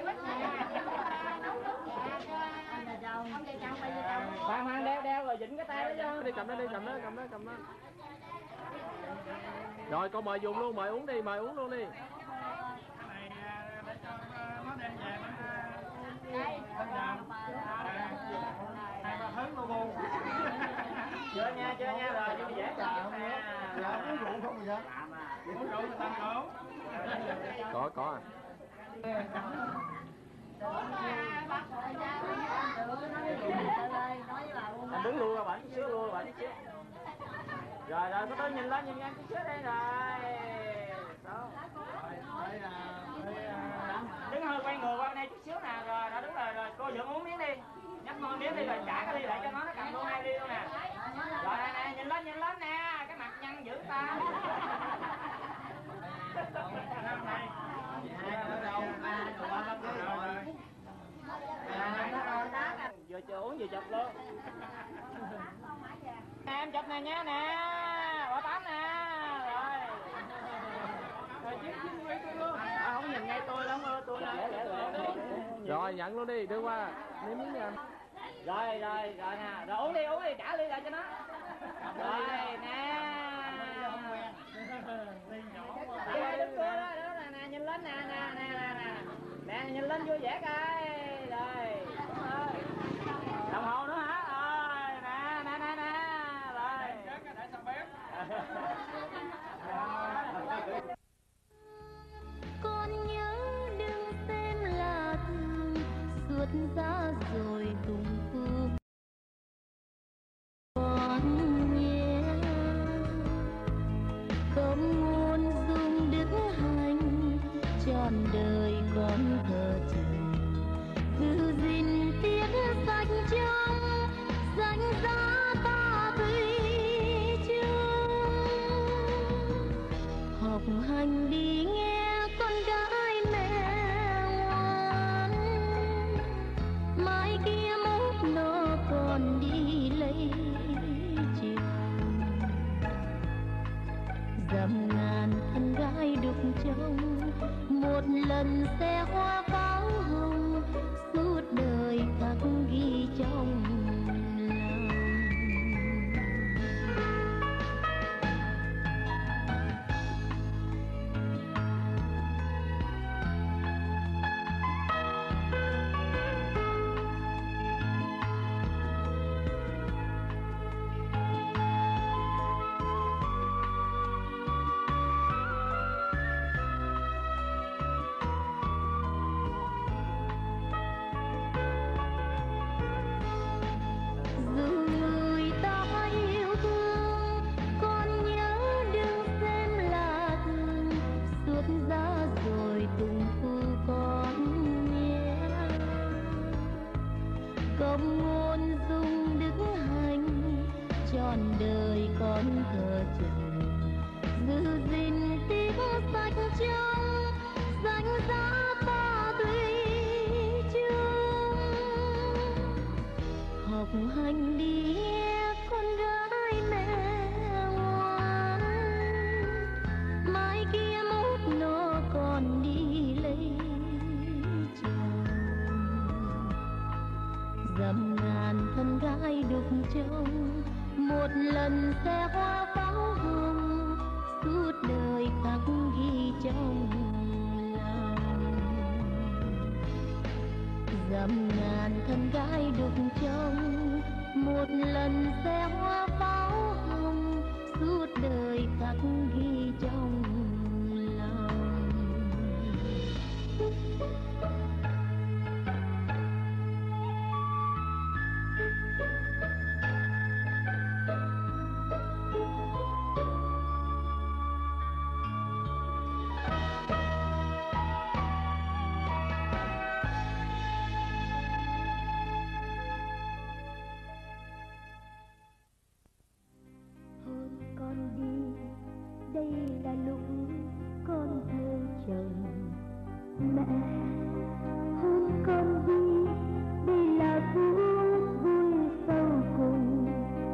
Mang mang đeo đeo rồi dịnh cái tay đó vô. Đi cầm nó đi, cầm nó, cầm nó, cầm nó. Rồi con mời dùng luôn, mời uống đi, mời uống luôn đi. Chưa nha, chưa nha, rồi vui vẻ chào nè. Uống rượu không vậy? Uống rượu người ta không? Có, có à. Anh đứng luôn rồi, bảnh xíu luôn, bảnh xíu. Rồi rồi, có tôi nhìn lên, nhìn ngang chút xíu đây rồi. Đó. Đứng hơi quay người qua bên đây chút xíu nè, rồi đó đúng rồi, rồi cô dưỡng uống miếng đi. Nhấp môi miếng đi rồi trả cái ly lại cho nó, nó cầm luôn hai ly luôn nè. Rồi nè, nè, nhìn lên, nhìn lên nè, cái mặt nhăn dữ ta. Vừa chưa uống vừa chụp luôn. Em chụp nè nha nè, quả Tám nè, rồi. Rồi chiếu chiếu ngay tôi luôn. À, không nhìn ngay tôi lắm ơi, tôi lẹ lẹ lẹ đi. Rồi nhận luôn đi, đưa qua. Nếm miếng nha. Rồi rồi rồi nè, rồi uống đi uống đi, trả ly lại cho nó. Rồi nè. Đây đứng cửa đó, đó nè, nè, nhìn lên nè nè nè nè nè. Nè nhìn lên vui vẻ coi. Rồi. Đồng hồ nữa hả? Rồi nè nè nè nè. Rồi. Để xong bếp. Con nhớ đừng xem là thương, suốt giá rồi cùng khu con nhé. Không muốn dung đức hành, trọn đời con thờ trời xe hoa pháo hồng suốt đời khắc ghi trong lòng. Hành đi con gái mẹ ngoan, mai kia mốt nó còn đi lấy chồng. Dầm ngàn thân gái đục trông, một lần xe hoa pháo hồng suốt đời khắc ghi trong lòng. Dầm ngàn thân gái đục trông, một lần xe hoa pháo hồng suốt đời khắc ghi trong lòng. Đây là lúc con theo chồng mẹ, hôn con đi, đây là phút vui sau cùng.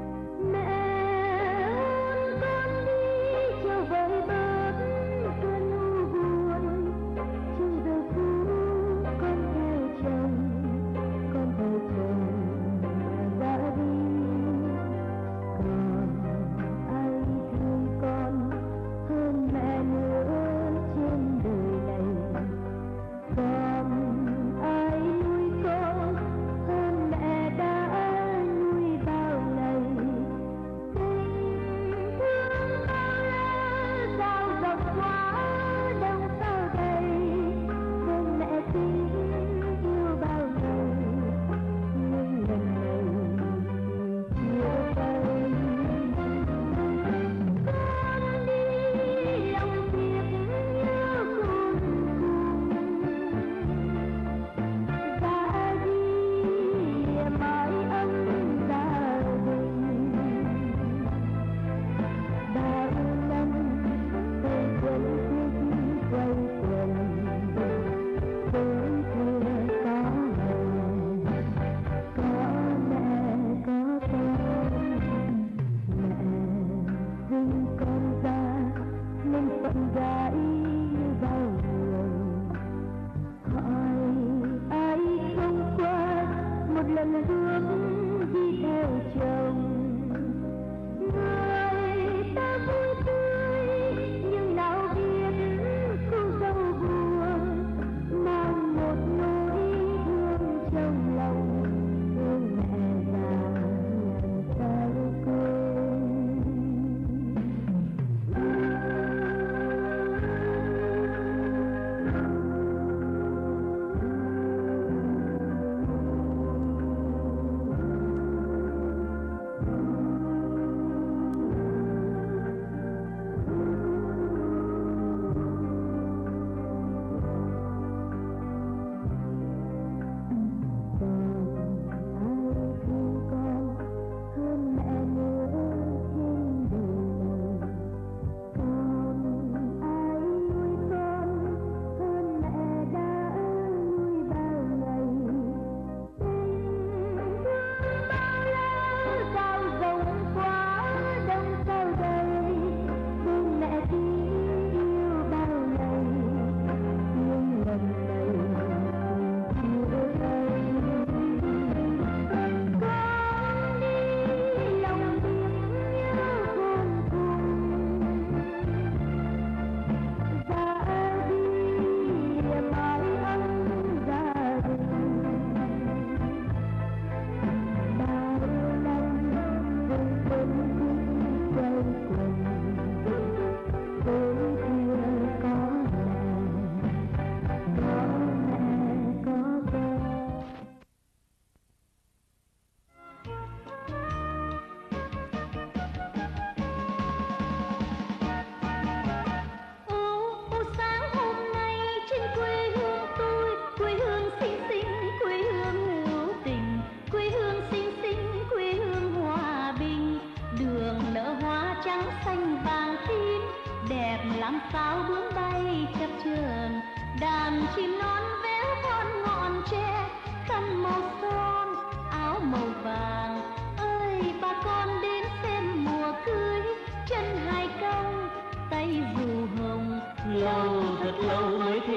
Mẹ hôn con đi cho vơi bớt cơn u buồn, trong giờ phút con theo chồng, con theo chồng ra đi. Còn ai thương con hơn mẹ nữa trên đời này, còn ai nuôi con hơn mẹ đã nuôi bao ngày. Tình thương bao la sao rộng quá đâu sao đây, bên mẹ tình yêu bao ngày, nhưng lần này chia tay.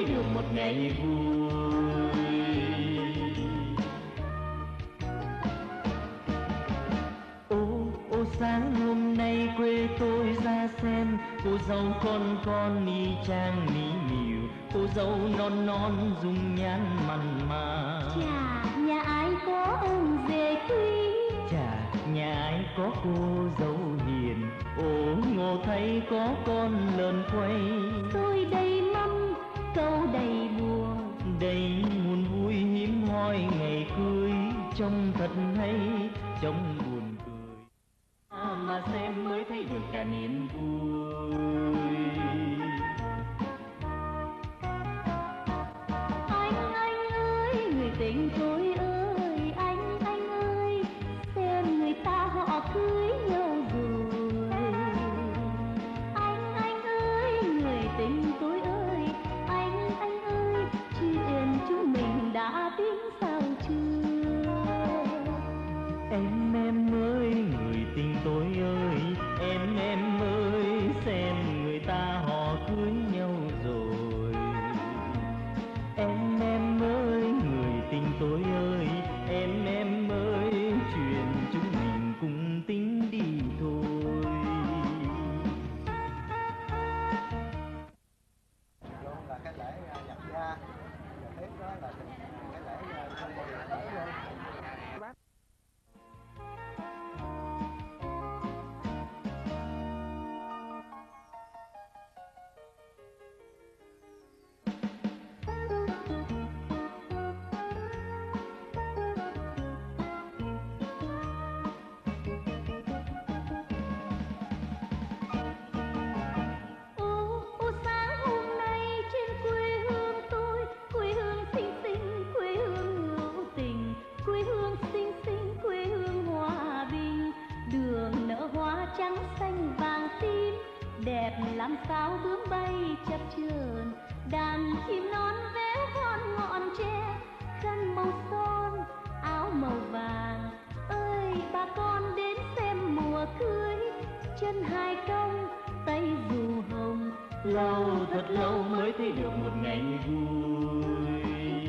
thấy được một ngày vui. Ô ô sáng hôm nay quê tôi ra xem, cô dâu con con y chang mỹ miều, cô dâu non non dung nhan mặn mà. Chà, nhà ai có ông rể quý, Chà, nhà ai có cô dâu hiền, ồ ngộ thấy có con lợn quay. tôi đầy mâm câu đầy buồn, Đây muôn vui hiếm hoi ngày cưới, trông thật hay, trông buồn cười. À, mà xem mới thấy được cả niềm vui. anh anh ơi người tình tôi ơi, anh anh ơi xem người ta họ cưới nhau rồi. Anh anh ơi người tình tôi ơi, anh anh ơi chuyện chúng mình đã tính sao chưa? Em em ơi người tình tôi ơi, em em ơi xem người ta họ cưới nhau rồi. Em em ơi người tình tôi ơi, em em ơi chuyện chúng mình cùng tính đi thôi. Luôn là cái lễ nhập gia, tiếp đó là cái lễ trong lễ luôn. Ô, ô sáng hôm nay trên quê hương tôi, quê hương xinh xinh, quê hương hữu tình, quê hương xinh xinh, quê hương hòa bình. Đường nở hoa trắng xanh vàng tím, đẹp làm sao bướm bay chập chờn. Đàn chim non véo von ngọn tre, khăn màu son, áo màu vàng. Ơi bà con đến xem mùa cưới, chân hai cong tay dù hồng. Lâu thật lâu mới thấy được một ngày vui.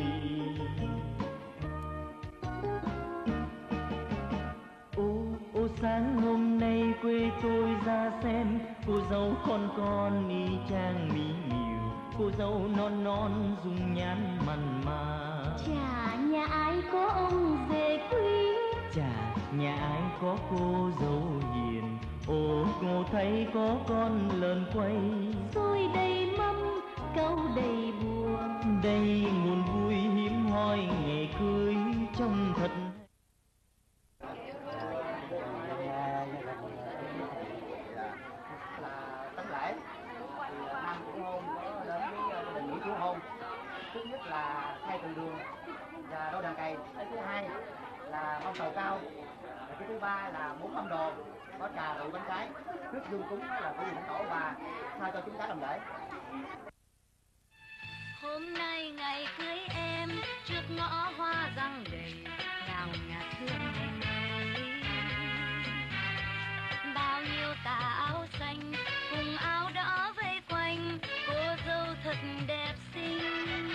Ô ô sáng hôm nay quê tôi ra xem, cô dâu con con y chang mỹ miều, cô dâu non non dung nhan mặn mà. Chà, nhà ai có ông rể quý, Chà, nhà ai có cô dâu hiền, ồ ngộ thấy có con lợn quay. tôi đầy mâm câu đầy buồn. Đây nguồn vui hiếm hoi ngày cưới, trông thật Là tấm lễ thì năm kết hôn có đến với gia đình nghỉ kết hôn. Thứ nhất là thay từ đường và đôi đàn cày, cái thứ hai là mâm tàu cao, và cái thứ ba là bốn mâm đồ có trà rượu bánh trái. Trước dương cúng là của vị tổ và sao cho chúng ta làm lễ. Hôm nay ngày cưới em, trước ngõ hoa răng đầy, ngào ngạt hương hồng ấy. Bao nhiêu tà áo xanh cùng áo đỏ vây quanh, cô dâu thật đẹp xinh.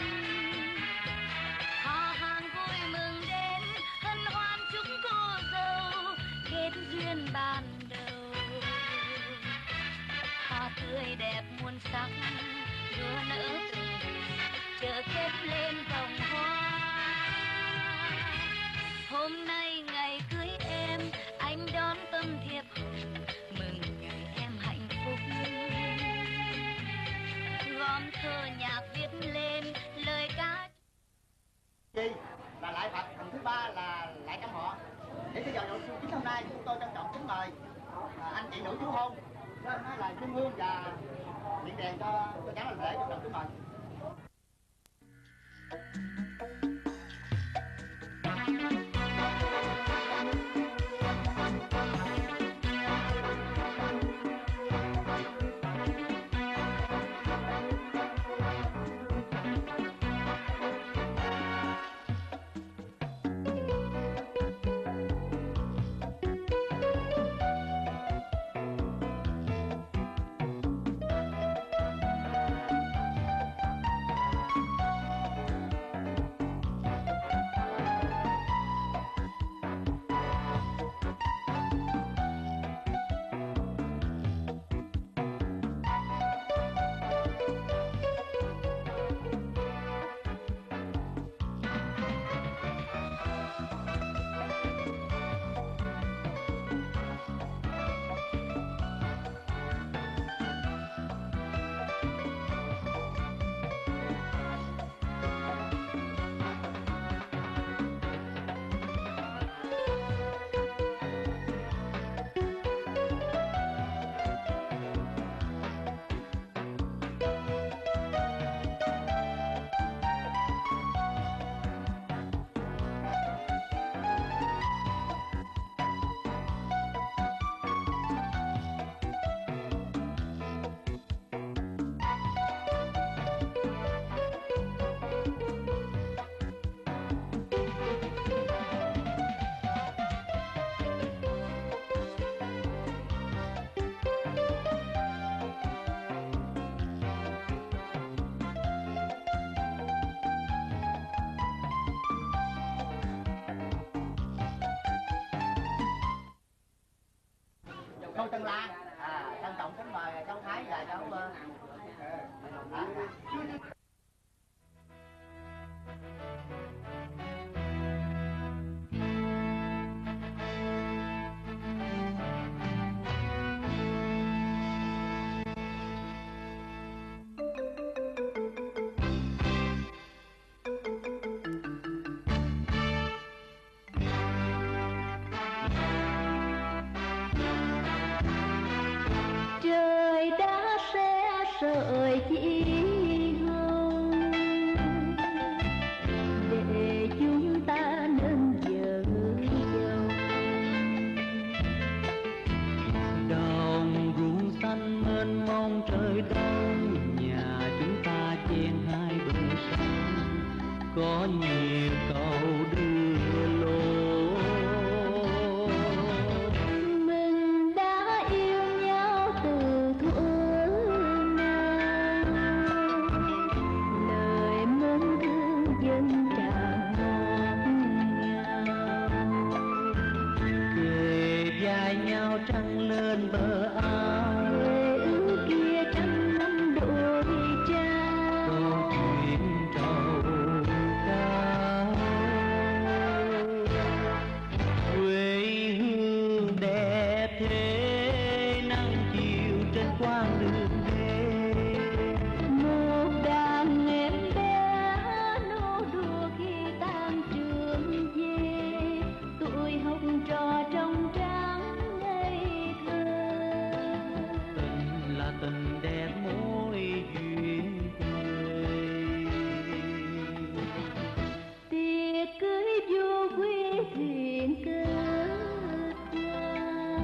Họ hàng vui mừng đến, hân hoan chúc cô dâu kết duyên ban đầu. Hoa tươi đẹp muôn sắc, lúa nở tươi, chợ kết lên vòng hoa. Hôm nay ngày cưới em, anh đón tâm thiệp hồng, mừng ngày em hạnh phúc. Gom thơ nhạc viết lên lời ca. Chi là lại Phật, phần thứ ba là lại trăm họ. Để cái giờ nội dung chính hôm nay chúng tôi trân trọng kính mời à, anh chị nữ chú hôn nên nói là dân hương và điện đèn cho cho cháu làm lễ. Trân trọng kính mời. Châu Tân Lan. À, trân trọng kính mời cháu Thái và cháu uh, à. Trời đã sẽ sợi chỉ hồng để chúng ta nên vợ chồng. Đồng ruộng xanh mênh mông trời đông, nhà chúng ta chen hai bờ sông, có nhiều cầu đưa lối. Mình đã yêu nhau từ thuở nào, lời mến thương dân tràn ngọt ngào. Kề vai nhau trăng lên bờ ao, Quê ước kia trăm năm đôi trao. câu chuyện trầu cao. Quê hương đẹp thế, nắng chiều trên quãng đường đê. Một đàn em bé nô đùa khi tan trường về, tuổi học trò trong trắng ngây thơ. Tình là tình đẹp mối duyên quê. Tiệc cưới vô quê thuyền cất qua,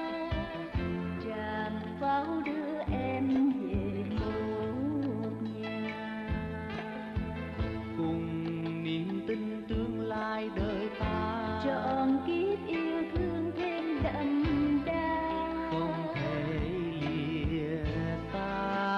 tràn pháo đưa em về một nhà. Cùng niềm tin tương lai đời ta, Trọn kiếp yêu thương thêm đậm đà. không thể lìa xa.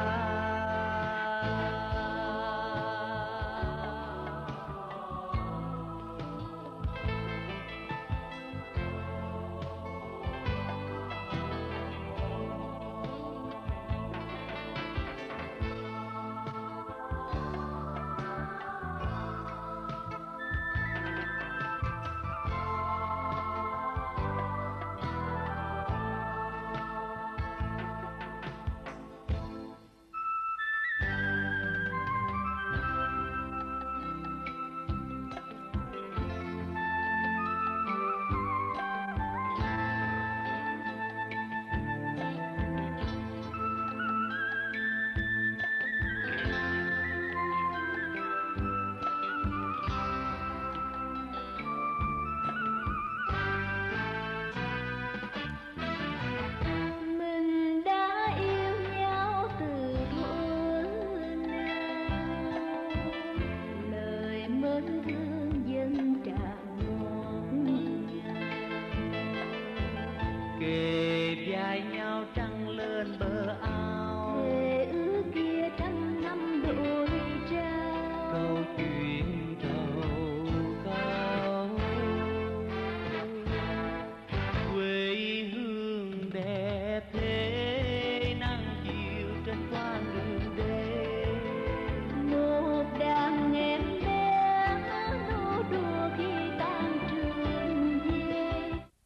Mình đã yêu nhau từ thuở nào, lời mến thương dân tràn ngọt ngào. Kề vai nhau trăng lên bờ ao, Thề ước kia trăm năm đôi trao. câu chuyện trầu cao. Quê hương đẹp thế, nắng chiều trên quãng đường đê. Một đàn em bé nô đùa khi tan trường về.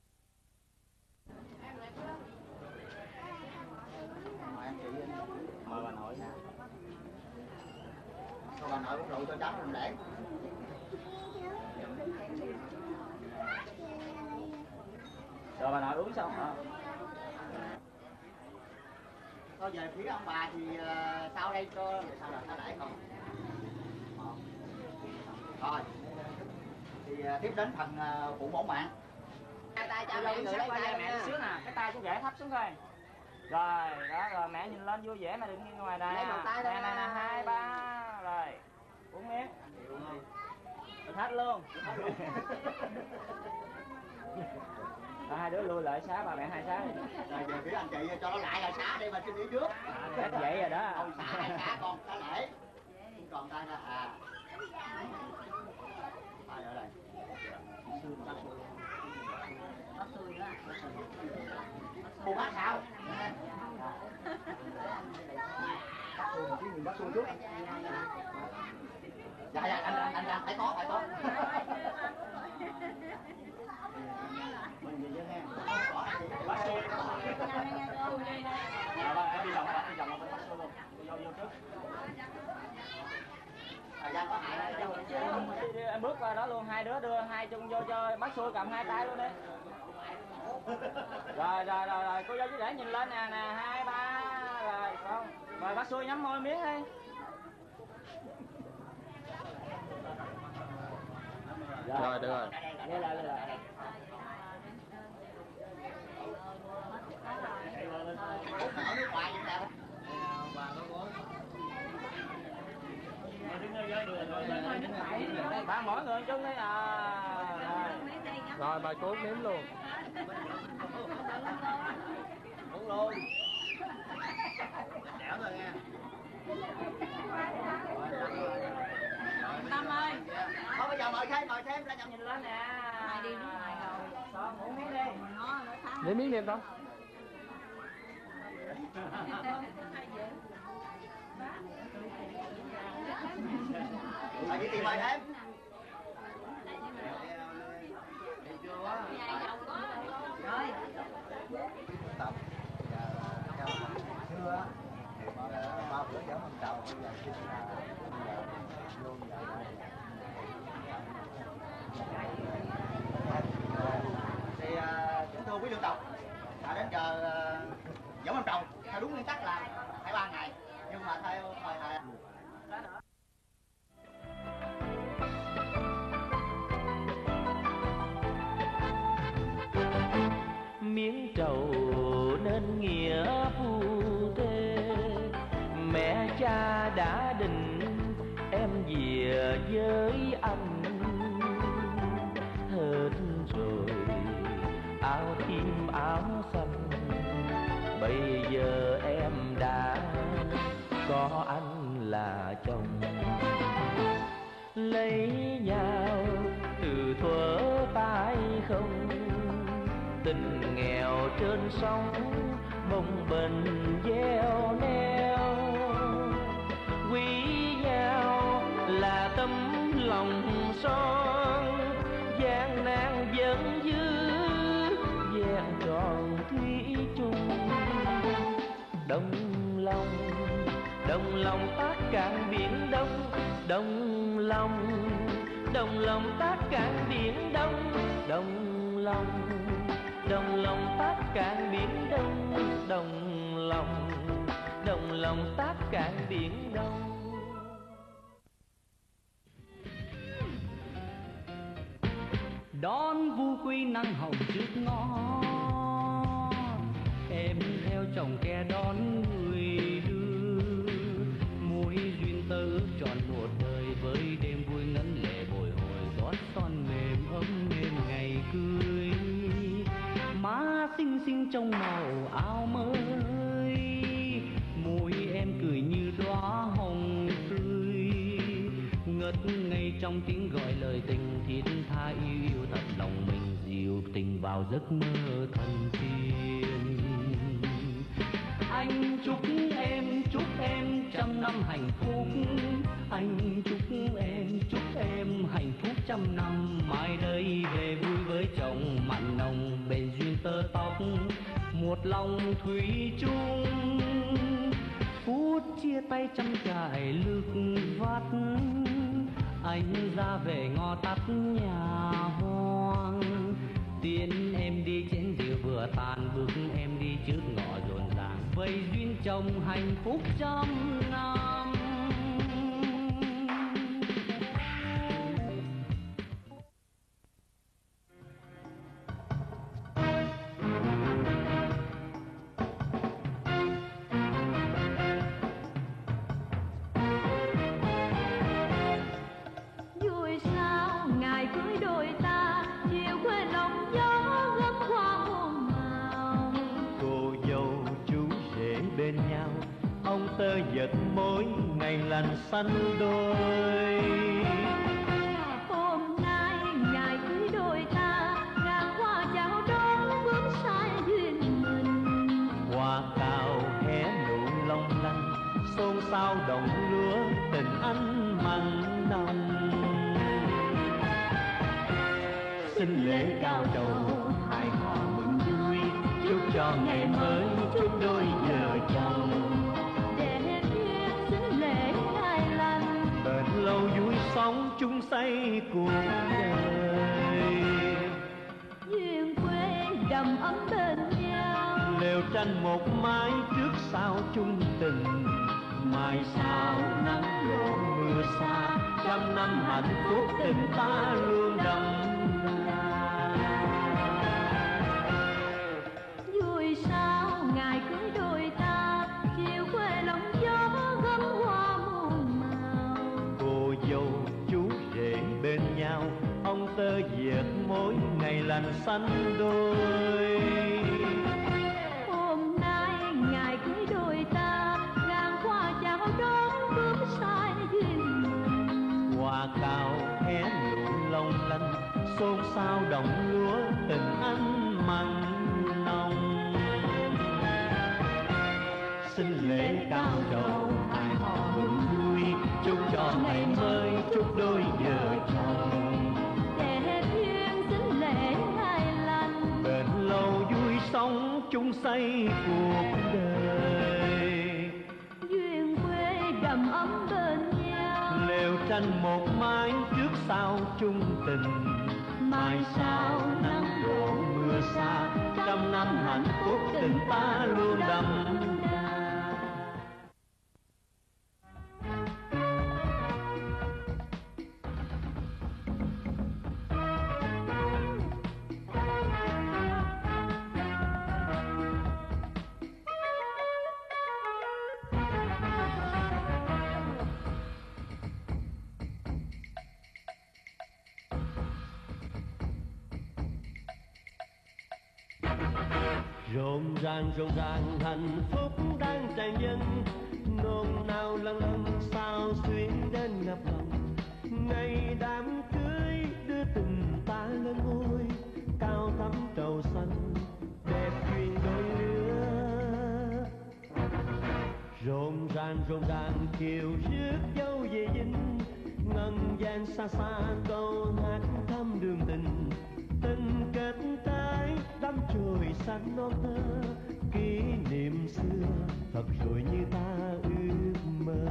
Mời anh chị mời bà nội nè. Cho bà nội uống rượu cho cháu mình để. Rồi bà nội uống xong hả? Thôi về phía ông bà thì uh, sau đây cho sao là ta để không? Rồi. Thì uh, tiếp đến phần uh, phụ mẫu mạng. Tay Cho chào mẹ qua đây mẹ chút xíu nè, cái tay chú rể thấp xuống coi. Rồi, đó rồi mẹ nhìn lên vui vẻ mà đừng nghiêng ngoài đây. Lấy một tay Nè thôi. nè nè, hai ba. Rồi. Uống miếng. Rồi thách luôn. Rồi hai đứa lui lại xá bà mẹ hai xá đi. Rồi về phía anh chị cho nó lại là xá đi mà xin đi trước. Chắc vậy rồi đó. Thôi xá hai xá con xá lễ. Còn tay ra à. Tay ở đây. Xương tắt xương. Tóc xui đó. Tóc xui. xuôi trước. Dạ dạ anh anh anh, anh phải có phải có. Mình gì chứ ha. Bác xuôi. Rồi em đi vòng đi vòng bên bác xuôi luôn. Vô vô trước. Thời gian có hại đấy. Em bước qua đó luôn, hai đứa đưa hai chung vô cho bác xuôi cầm hai tay luôn đi. Rồi rồi rồi rồi, cô dâu chú rể nhìn lên nè nè, hai ba rồi không. Rồi bác xuôi nhắm môi miếng đi. Rồi, rồi được rồi. Lên lại lên lại. Ở nước ngoài vậy nè. Ba mỗi người chung đi à. Rồi bà cố nếm luôn. Uống luôn. Đẻo rồi nha. Tâm ơi. Thôi bây giờ mời thêm, mời thêm ra nhầm nhìn lên nè. Mày đi nước ngoài rồi. Sao uống miếng đi. Nó nó thắng. Lấy miếng đi em Tâm. Mày đi tìm mời thêm. Rồi. Tập giờ xưa á thì ba bữa giảm một đầu bây giờ xin là vô Thì uh, kính thưa quý dân tộc, đã đến giờ uh, giỗ mâm trầu theo đúng nguyên tắc là phải ba ngày, nhưng mà theo thời thời miếng trầu nên nghĩa phu thê, mẹ cha đã định em về với anh. Hết rồi áo tím áo xanh, bây giờ em đã có anh là chồng. Lấy nhau từ thuở tay không, tình nghèo trên sông bồng bềnh gieo neo. Quý nhau là tấm lòng son, gian nan vẫn giữ vẹn tròn thủy chung. Đồng lòng đồng lòng tác cạn biển Đông, đồng lòng đồng lòng tác cạn biển Đông, đồng lòng đồng lòng tác cạn biển Đông, đồng lòng đồng lòng tác cạn biển Đông. Đón vu quy năng hồng trước ngõ, em theo chồng ke đón người đưa. Mối duyên tơ ước trọn một đời, với đêm vui ngấn lệ bồi hồi gót son mềm ấm êm ngày cưới. Má xinh xinh trong màu áo mới, môi em cười như đóa hồng tươi. Ngất ngây trong tiếng gọi lời tình, thiết tha yêu yêu thật lòng mình, dịu tình vào giấc mơ thần tiên. Anh chúc em chúc em trăm năm hạnh phúc, anh chúc em chúc em hạnh phúc trăm năm. Mai đây về vui với chồng mặn nồng, bền duyên tơ tóc một lòng thủy chung. Phút chia tay trăm trải lực vắt, anh ra về ngõ tắt nhà hoang. Tiến em đi chén rượu vừa tàn, bước em đi trước ngõ rộn ràng, vây duyên chồng hạnh phúc trăm năm. Vui sao ngày cưới đôi ta, chiều quê lòng gió gấm hoa muôn màu. Cô dâu chú rể bên nhau, ông tơ giật mối ngày lành xanh đôi. Hôm nay ngày cưới đôi ta, ngàn hoa chào đón bước sai duyên mình. Hoa cao hé nụ long lanh, xôn xao đồng tình anh mặn nồng. Xin lễ cao trầu hai họ mừng vui, chúc cho ngày mới chúc đôi vợ chồng. Để duyên xin lễ hai lần, Bền lâu vui sống chung xây cuộc đời. duyên quê đầm ấm bên nhau, Lều tranh một mái trước sau chung tình. Mai sau nắng đổ mưa xa, trăm năm hạnh phúc tình ta luôn đậm đà. vui sao ngày cưới đôi ta, chiều quê lòng gió gấm hoa muôn màu. Cô dâu chú rể bên nhau, ông tơ việt mỗi ngày lành xanh đôi. Hôm nay ngày cưới đôi ta, ngàn hoa chào đón bước sai duyên mình. Hoa cao hé nụ long lanh, xôn xao đồng lúa tình anh mặn nồng. Xin lễ cao trầu hai họ mừng vui, chúc cho ngày mới chúc đôi vợ chồng. Để duyên xin lễ hai lần, Bền lâu vui sống chung xây cuộc đời. duyên quê đầm ấm bên nhau, Lều tranh một mái trước sau chung tình. Mai sau nắng đổ mưa xa, trăm năm hạnh phúc tình ta luôn đậm đà. Rộn ràng rộn ràng hạnh phúc đang tràn dâng, nôn nao lâng lâng sao xuyến đến ngập lòng. Ngày đám cưới đưa tình ta lên ngôi, cao thắm trầu xanh đẹp duyên đôi lứa. Rộn ràng rộn ràng kiều rước dâu về dinh, ngân gian xa xa câu hát thăm đường tình. Tình kết trái đắm trôi xanh non thơ, kỷ niệm xưa thật rồi như ta ước mơ.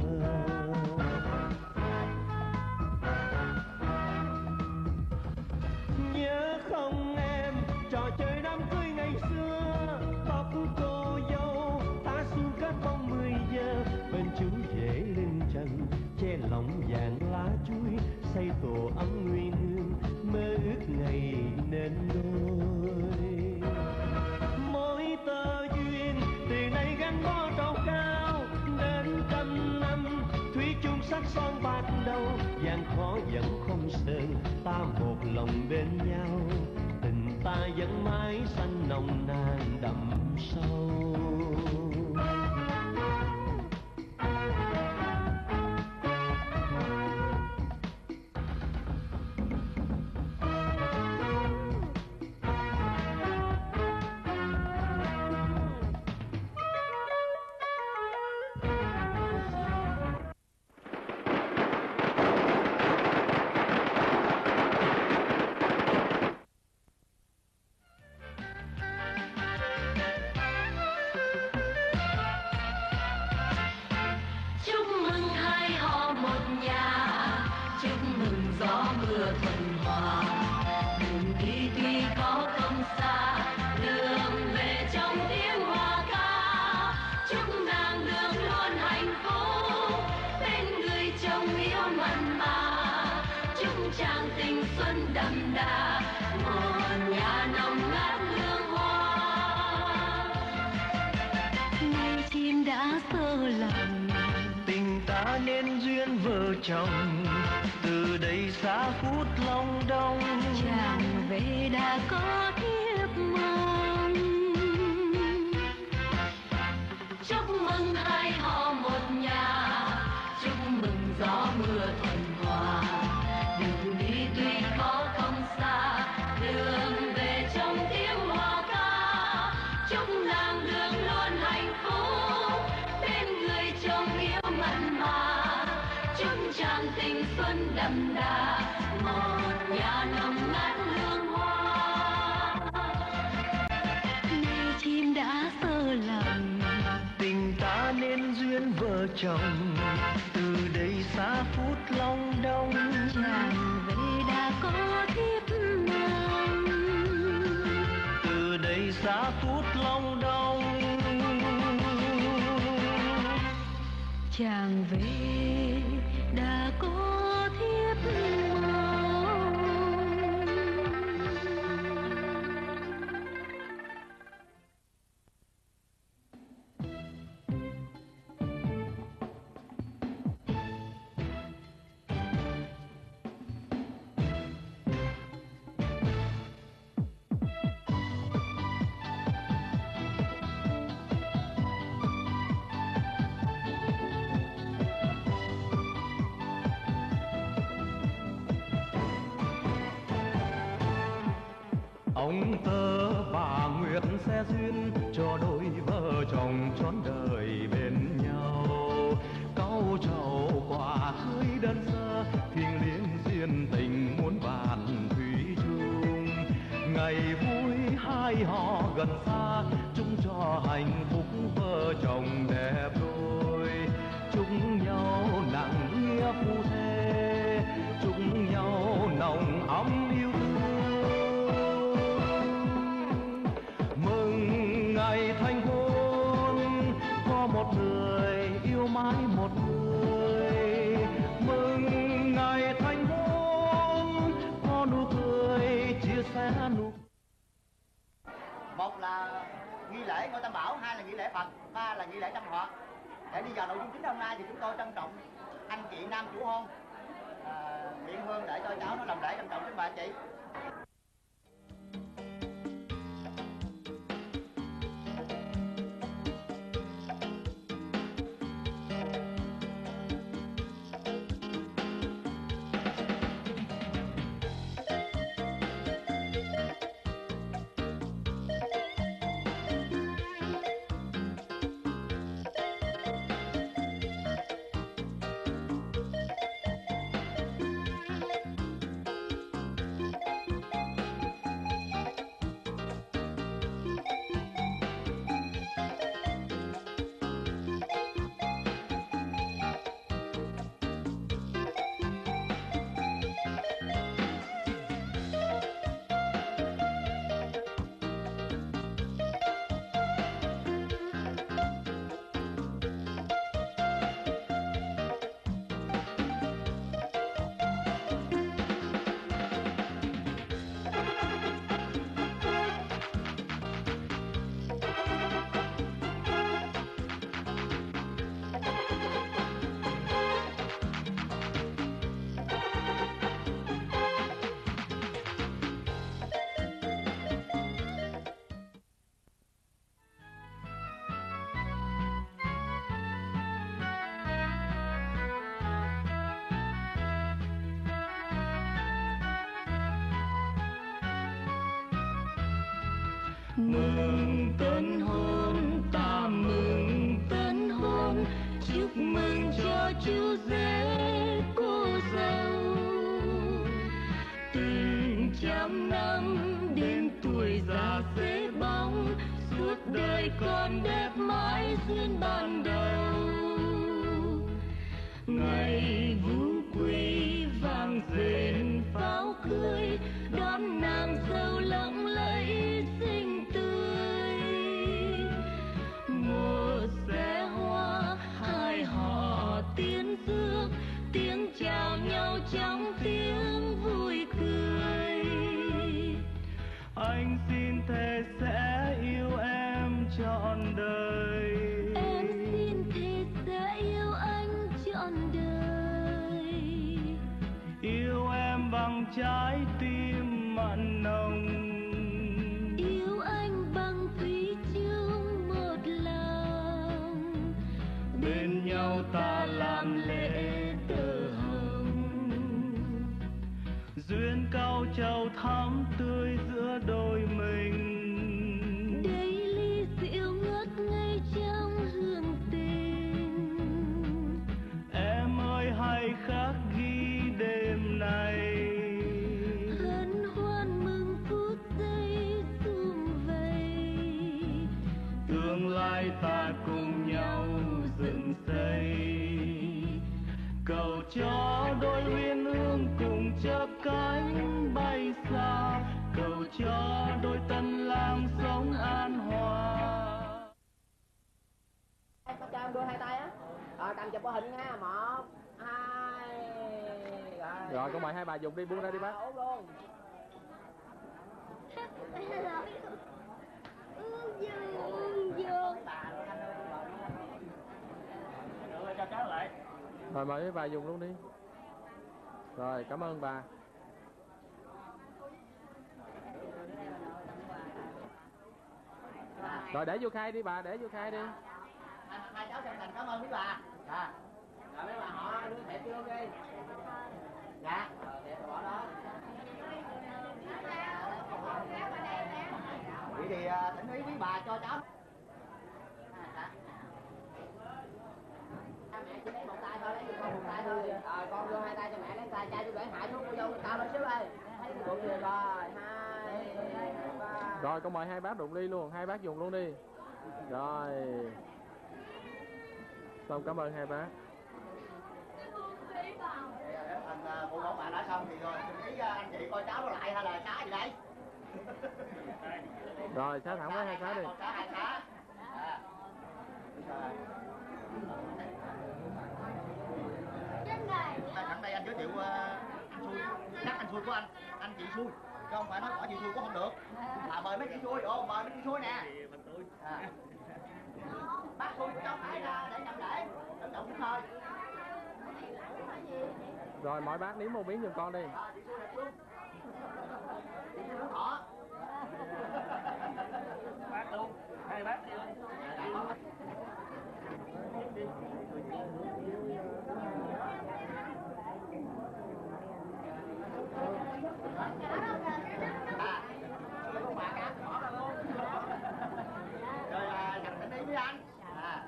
Nhớ không em trò chơi đám cưới ngày xưa, tóc cô dâu ta xuống kết bóng mười giờ. Bên chú rể lên trần che lòng vàng lá chuối, xây tổ ấm nguyên hương mơ ước ngày nên đôi. Mỗi tơ duyên từ nay gắn bó trầu cao, đến trăm năm thủy chung sắc son bạc đầu. Gian khó vẫn không sơn, ta một lòng bên nhau, tình ta vẫn mãi xanh nồng nàn đậm sâu. Chồng từ đây xa phút long đong, chàng về đã có thiếp mong. Chúc mừng hai họ một nhà, chúc mừng gió mưa thuận hòa. Đường đi tuy khó không xa, đường về trong tiếng hoa ca. Chúc nàng đường luôn hạnh phúc, bên người chồng yêu mặn mà. Chúc đậm đà một nhà nồng ngát hương hoa. Này chim đã sơ lòng, tình ta nên duyên vợ chồng, từ đây xa phút long đong. chàng về đã có thiếp nàng, Từ đây xa phút long đong. chàng về đã có thiếp mong. Ông tơ bà Nguyệt sẽ duyên cho đôi vợ chồng trọn đời bên nhau. Câu trầu quả cưới đơn sơ, thiêng liêng duyên tình muôn vàn thủy chung. Ngày vui hai họ gần xa, chung cho hạnh phúc vợ chồng đẹp đôi. Chung nhau nặng nghĩa phu thê, chung nhau nồng ấm yêu thương. Ngày thành hôn có một người yêu mãi một người. Mừng ngày thành hôn có nụ cười chia sẻ nụ. Một là nghi lễ Ngôi Tam Bảo, hai là nghi lễ Phật, ba là nghi lễ trăm họ. Để đi vào nội dung chính hôm nay thì chúng tôi trân trọng anh chị nam chủ hôn à, Miệng Hương để cho cháu nó làm lễ trân trọng xin mời anh chị. Mừng tân hôn, ta mừng tân hôn, chúc mừng cho chú rể cô dâu. Tình trăm năm đến tuổi già xế bóng, suốt đời còn đẹp mãi duyên ban đầu. Ngày vũ quy vang rền pháo cưới, đón nàng dâu lộng lẫy xinh tươi. Một xe hoa hai họ tiến rước, tiếng chào nhau trong tiếng vui cười. Anh xin thề sẽ yêu em trọn đời. Em xin thề sẽ yêu anh trọn đời. Yêu em bằng trái tim mặn nồng, Yêu anh bằng thủy chung một lòng. bên nhau ta làm lễ tơ hồng. Duyên cao trầu thắm tươi giữa đôi mình, Đây ly rượu ngất ngây trong hương tình. em ơi hãy khắc ghi đêm chợt cánh bay xa, cầu cho đôi tân lang sống an hòa. Cho em đưa hai tay á. Rồi cầm chụp hình nha. Một, hai. Rồi, rồi con mời hai bà dùng đi, buông ra đi bác. Út luôn. Cho cháu lại. Rồi mời mấy bà dùng luôn đi. Rồi cảm ơn bà. Rồi để vô khai đi bà, để vô khai đi. Hai cháu chân thành cảm ơn quý bà. Dạ. Rồi mấy bà họ đưa thẻ chưa đi. Dạ. Rồi thẻ bỏ đó. Vậy thì thỉnh ý quý bà cho cháu. Mẹ chỉ lấy một tay thôi, lấy con một tay thôi. Rồi con đưa hai tay cho mẹ, lấy tay cha chú để hải xuống vô cao lên xíu đây. Được rồi, hai, ba. Rồi con mời hai bác đụng ly luôn, hai bác dùng luôn đi. Rồi. Xong cảm ơn hai bác. Thành phụ mẫu bạn đã xong thì rồi ý anh chị coi cháu nó lại hay là xá gì đây? Rồi xá thẳng với hai xá đi. Xá hai xá. Thẳng đây anh giới thiệu uh, anh xui, nhắc anh xui của anh, anh chị xui, chứ không phải nói bỏ chị xui cũng không được. Là mời mấy chị xui, ồ mời mấy chị xui nè. À. Bác xui của cháu phải ra để nhậm lễ, trân trọng kính mời. Rồi mỗi bác nếm một miếng giùm con đi. À, chị xui đẹp luôn. Chị xui muốn họ. Bác luôn, hai bác đi luôn. À, con bà cá bỏ ra luôn. Rồi à, dành thỉnh ý với anh. À.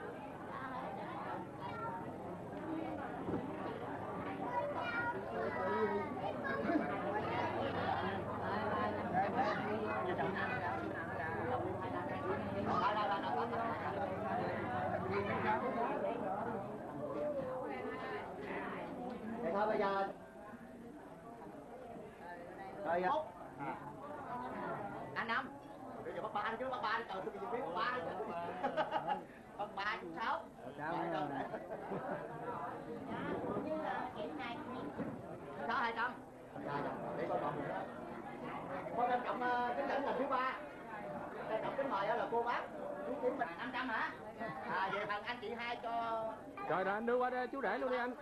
Vậy thôi bây giờ rồi à. Anh Năm bây giờ bắt ba đi chứ, bắt ba đi, từ bây giờ biết bắt ba đi. Bắt ba chú sáu sáu hai trăm để con còn con trân trọng kính dẫn là thứ ba, trân trọng kính mời là cô bác chú chú mình năm trăm hả? À về phần anh chị hai cho. Rồi rồi anh đưa qua đây chú để luôn đi anh.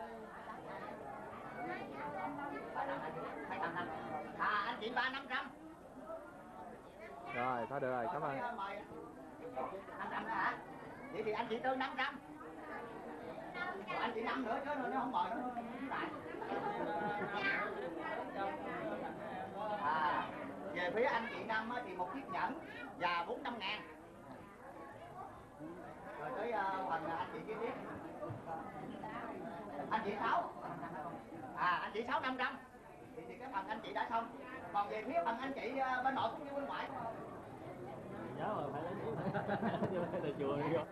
À anh chị ba năm trăm. Rồi thôi được rồi, cảm ơn. năm trăm hả? Vậy thì anh chị tư năm trăm. Anh chị năm nữa chứ nó không mời nó lại. À về phía anh chị năm thì một chiếc nhẫn và bốn trăm ngàn. Rồi tới uh, phần anh chị kia tiếp. Anh chị sáu. À anh chị sáu năm trăm. Thì, thì cái phần anh chị đã xong. Còn về phía phần anh chị uh, bên nội cũng như bên ngoại. Nhớ rồi phải lấy vô là chùa đi vô.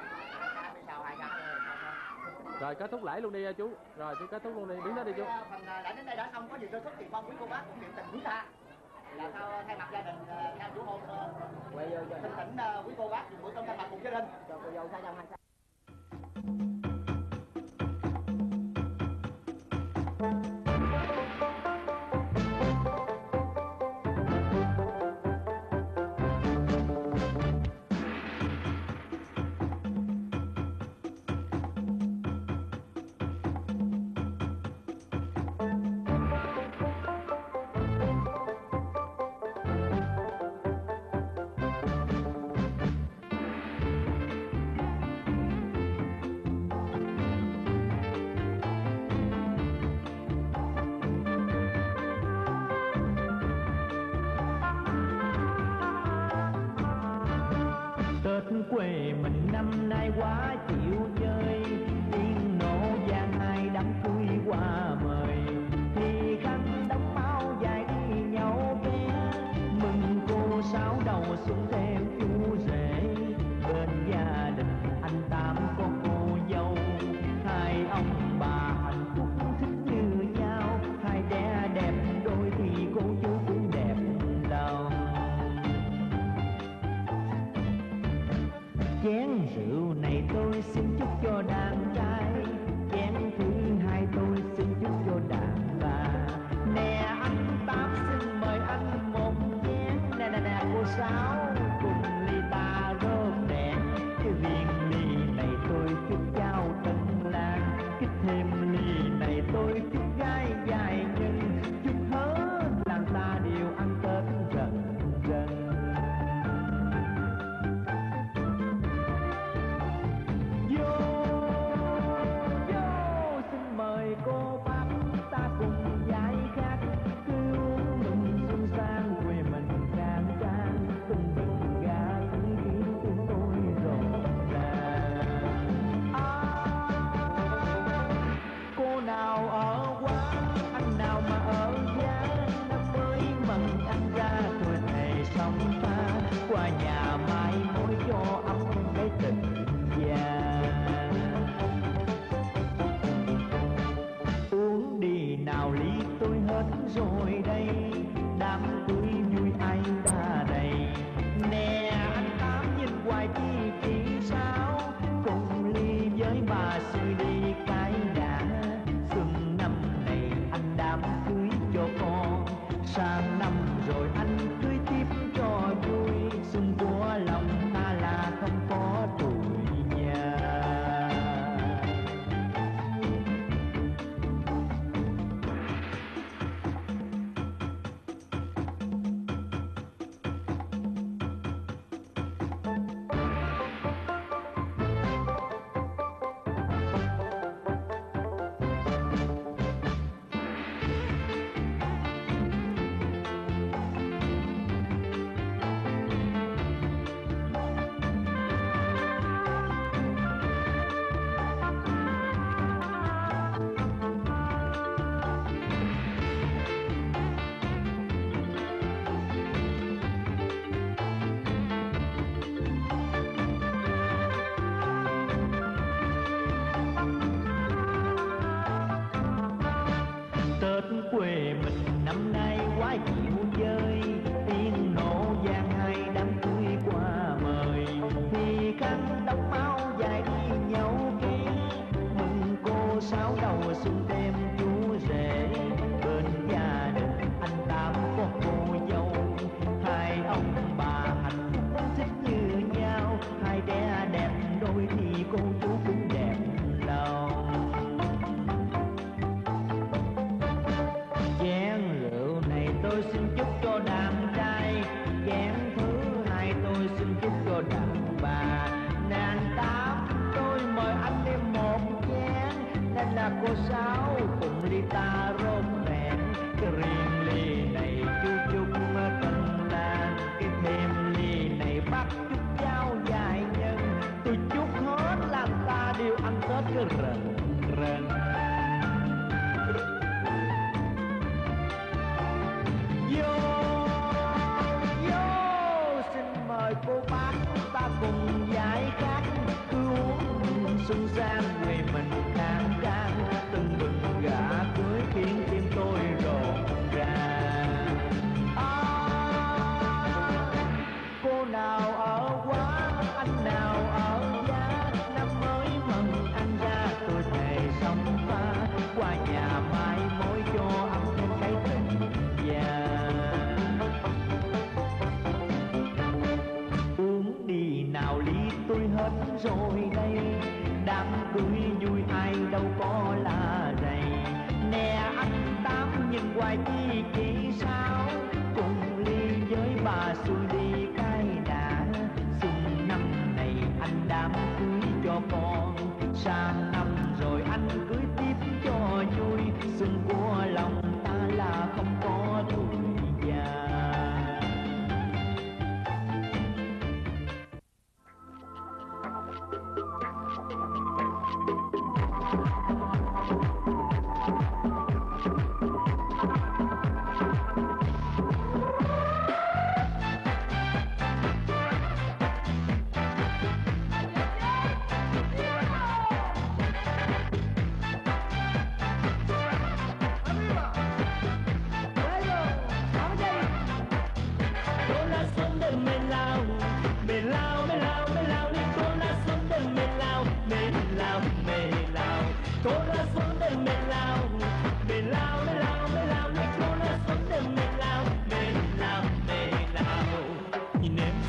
Rồi kết thúc lễ luôn đi chú. Rồi chú kết thúc luôn đi, biến đó đi chú. Phần đã đến đây đã xong, có gì sơ xuất thì mong quý cô bác cũng niệm tình quý ta. Là sao thay mặt gia đình nam chủ hôn quay vô xin thỉnh quý cô bác dùng bữa cơm thay mặt cùng gia đình cho cô dâu hai trăm hai mươi. Quê mình năm nay quá chịu chơi, tiếng nổ vang hai đám cưới qua mời, thì khách đóng máu dài đi nhau bé, mừng cô sáu đầu xuân thêm chú rể, bên gia đình anh Tám có cô dâu, hai ông bà hạnh phúc thích như nhau, hai đẻ sáo cùng ly ta rốt đèn. Cái riêng ly này tôi chúc trao tân lang, cái thêm ly này tôi chúc gái dài nhân. Chúc hết làng ta đều ăn Tết rần rần. Vô vô xin mời cô bác ta cùng giải khát, cứ uống mừng xuân sang quê mình khang trang. Tình bình gà cũng khiến tim tôi rộn ràng. À, cô nào ở quán, anh nào mà ở giá, năm mới mừng anh ra tôi thề sóng pha. Qua nhà mai mối cho ấm cái tình vàng. Uống đi nào ly tôi hết rồi đây, đám cưới vui ai đã đầy. Nè anh Tám nhìn hoài chi chỉ sao, cùng ly với bà sư đi cái đã. Xuân năm này anh đám cưới cho con, sang năm rồi anh cưới tiếp cho vui. Xuân của lòng ta là không có tuổi nhà. Tết quê mình năm nay quá chịu chơi, tiếng nổ vang hai đám cưới qua mời. Thì khăn đóng máu dài đi nhau kia, mừng cô sáu đầu xuân thêm chú rể. Bên gia đình anh Tám có cô dâu, hai ông bà hạnh phúc thích như nhau. Hai đẻ đẹp đôi thì cô chú cũng đẹp lòng. Chén rượu này tôi xin chúc cho đàn trai, chén thứ hai tôi xin chúc cho đàn bà. Nàng Tám tôi mời anh thêm một chén, nên là cô Sáu cùng ly ta rôm rẹn. Cái riêng ly này chú chúc tân lang, cái thêm ly này bác chúc cháu dài nhân. Tôi chúc hết làm ta đều ăn Tết cái rần rần. Vô vô xin mời cô bác ta cùng giải khát, cứ uống xuân sang quê mình khang trang. Từng bừng gà cưới khiến tim tôi rộn ràng. À, cô nào ở quán, anh nào ở giá, năm mới mừng anh ra tôi thề sóng pha. Qua nhà mai mối cho ấm thêm cái tình vàng. Uống đi nào ly tôi hết rồi đây, đám cưới vui ai đâu có là rầy. Nè anh Tám nhìn hoài chi chỉ sao, cùng ly với bà xuôi đi cái đã. Xuân năm này anh đám cưới cho con, sang năm rồi anh cưới tiếp cho vui. Xuân của lòng ta là không có tuổi già.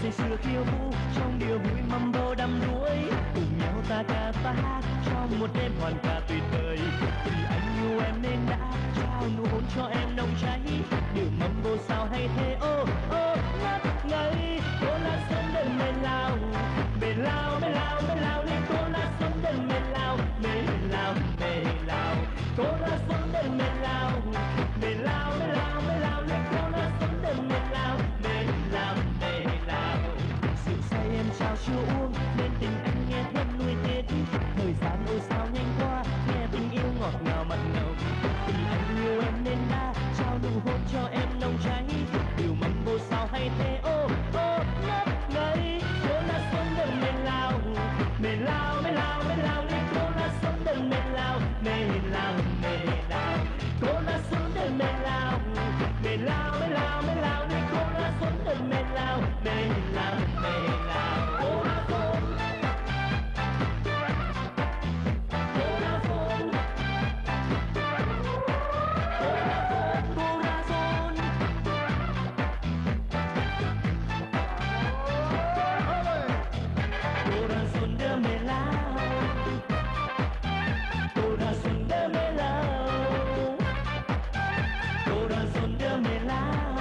say sưa khiêu vũ trong điều vui mâm bầu đắm đuối, cùng nhau ta ca ta hát trong một đêm hoàn ca tuyệt vời. Vì anh yêu em nên đã trao nụ hôn cho em nồng cháy, điều mâm bầu sao hay thế ô ô ngất ngây. Cô là xuân đơn mê lao mê lao mê lao mê lao lên, cô là xuân đơn mê lao mê lao mê lao, cô là xuân đơn mê lao mê lao mê lao mê lao lên, cô là xuân đơn mê lao mê lao mê lao. Rượu say em trao chưa uống nên tình anh nghe thêm nuối tiếc, thời gian ôi sao nhanh qua nghe tình yêu ngọt ngào mặn nồng. Vì anh yêu em nên đã trao nụ hôn cho em nồng cháy, điều mâm bầu sao hay thế ô ô ngất ngây. Cô là xuân đơn mê lao mê lao mê lao mê lao lên, cô là xuân đơn mê lao mê lao mê lao, cô là xuân đơn mê lao mê lao mê lao mê lao lên, cô là xuân đơn mê lao mê lao mê lao. Cô là xuân, cô là xuân, cô là xuân, cô là xuân. Corazón de melao, corazón de melao, corazón de melao,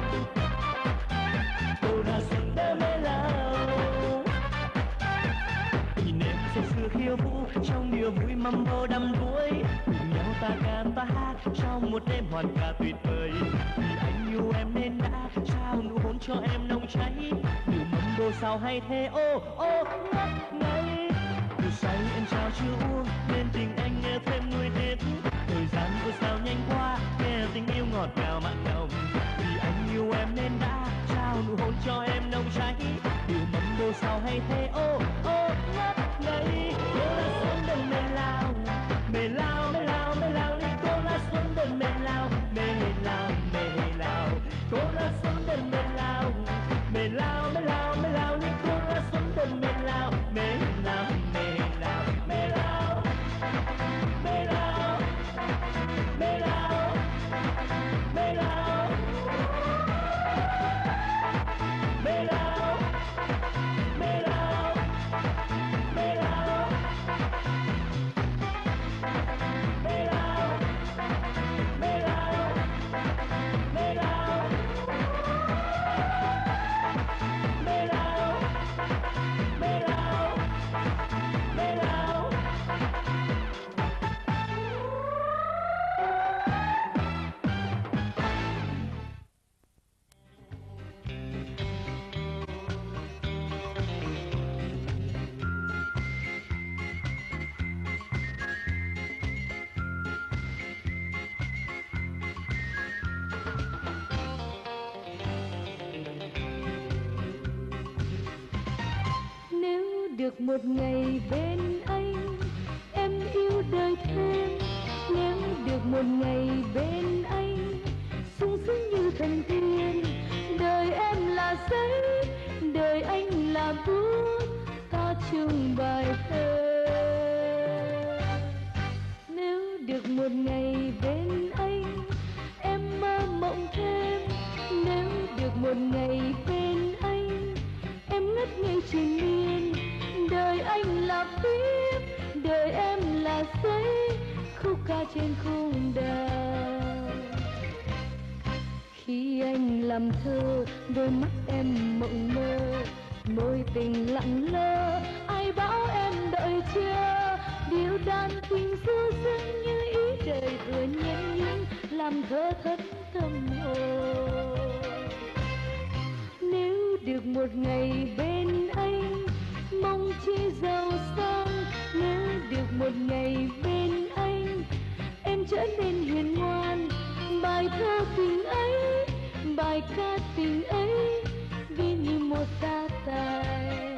corazón de melao. Nhìn em say sưa khiêu vũ trong điều vui mâm bầu đắm đuối, cùng nhau ta ca ta hát trong một đêm hoàn ca tuyệt vời. Vì anh yêu em nên đã trao nụ hôn cho em nồng cháy, điều mâm bầu sao hay thế ô ô ngất ngây. Từ say em trao chưa uống nên tình anh nghe thêm nuối tiếc, thời gian ôi sao nhanh qua nghe tình yêu ngọt ngào mặn nồng. Vì anh yêu em nên đã trao nụ hôn cho em nồng cháy, điều mâm bầu sao hay thế ô ô ngất ngây. Cô là xuân đơn mê lao mê lao mê lao mê lao lên, cô là xuân đơn mê lao mê lao mê lao, cô là xuân đơn mê lao mê lao mê lao mê lao lên, cô là xuân đơn mê lao mê lao mê lao mê lao mê lao mê lao mê lao mê lao mê lao mê lao mê lao mê lao mê lao mê lao mê lao mê lao. Nếu được một ngày bên anh em yêu đời thêm, nếu được một ngày bên anh sung sướng như thần tiên. Đời em là giấy, đời anh là bút, ta chung bài thơ. Nếu được một ngày bên anh em mơ mộng thêm, nếu được một ngày bên anh em ngất ngây triền miên. Đời anh là viết, đời em là giấy, khúc ca trên khung đàn. Khi anh làm thơ, đôi mắt em mộng mơ, môi tình lặng lơ, ai bảo em đợi chờ. Điệu đàn tình du dương như ý trời vừa nhẹ nhàng, làm thơ thất tâm hồn. Nếu được một ngày bên anh mong chi giàu sang, nếu được một ngày bên anh em trở nên hiền ngoan. Bài thơ tình ấy, bài ca tình ấy, vì như một gia tài.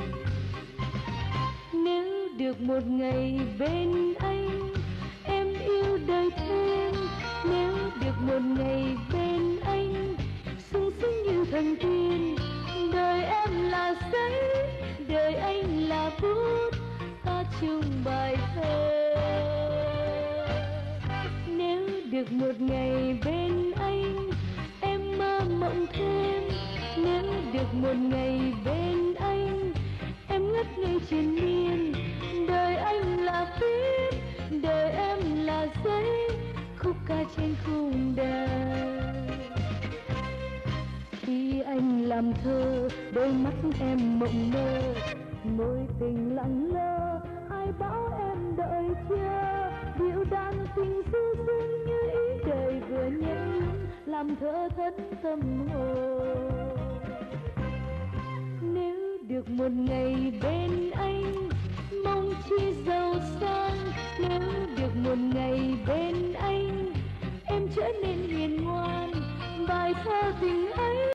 được một ngày bên anh, em thành tiên. Đời em là giấy, đời anh là bút, ta chung bài thơ. Nếu được một ngày bên anh, em mơ mộng thêm. Nếu được một ngày bên anh, em ngất ngây triền miên. Đời anh là viết, đời em là giấy, khúc ca trên khung đời. Khi anh làm thơ, đôi mắt em mộng mơ, mối tình lặng lơ, ai bảo em đợi chờ. Điệu đàn tình du dương như ý đời vừa nhẹ, làm thơ thẫn tâm hồn. Nếu được một ngày bên anh, mong chi giàu sang. Nếu được một ngày bên anh, em trở nên hiền ngoan, bài thơ tình ấy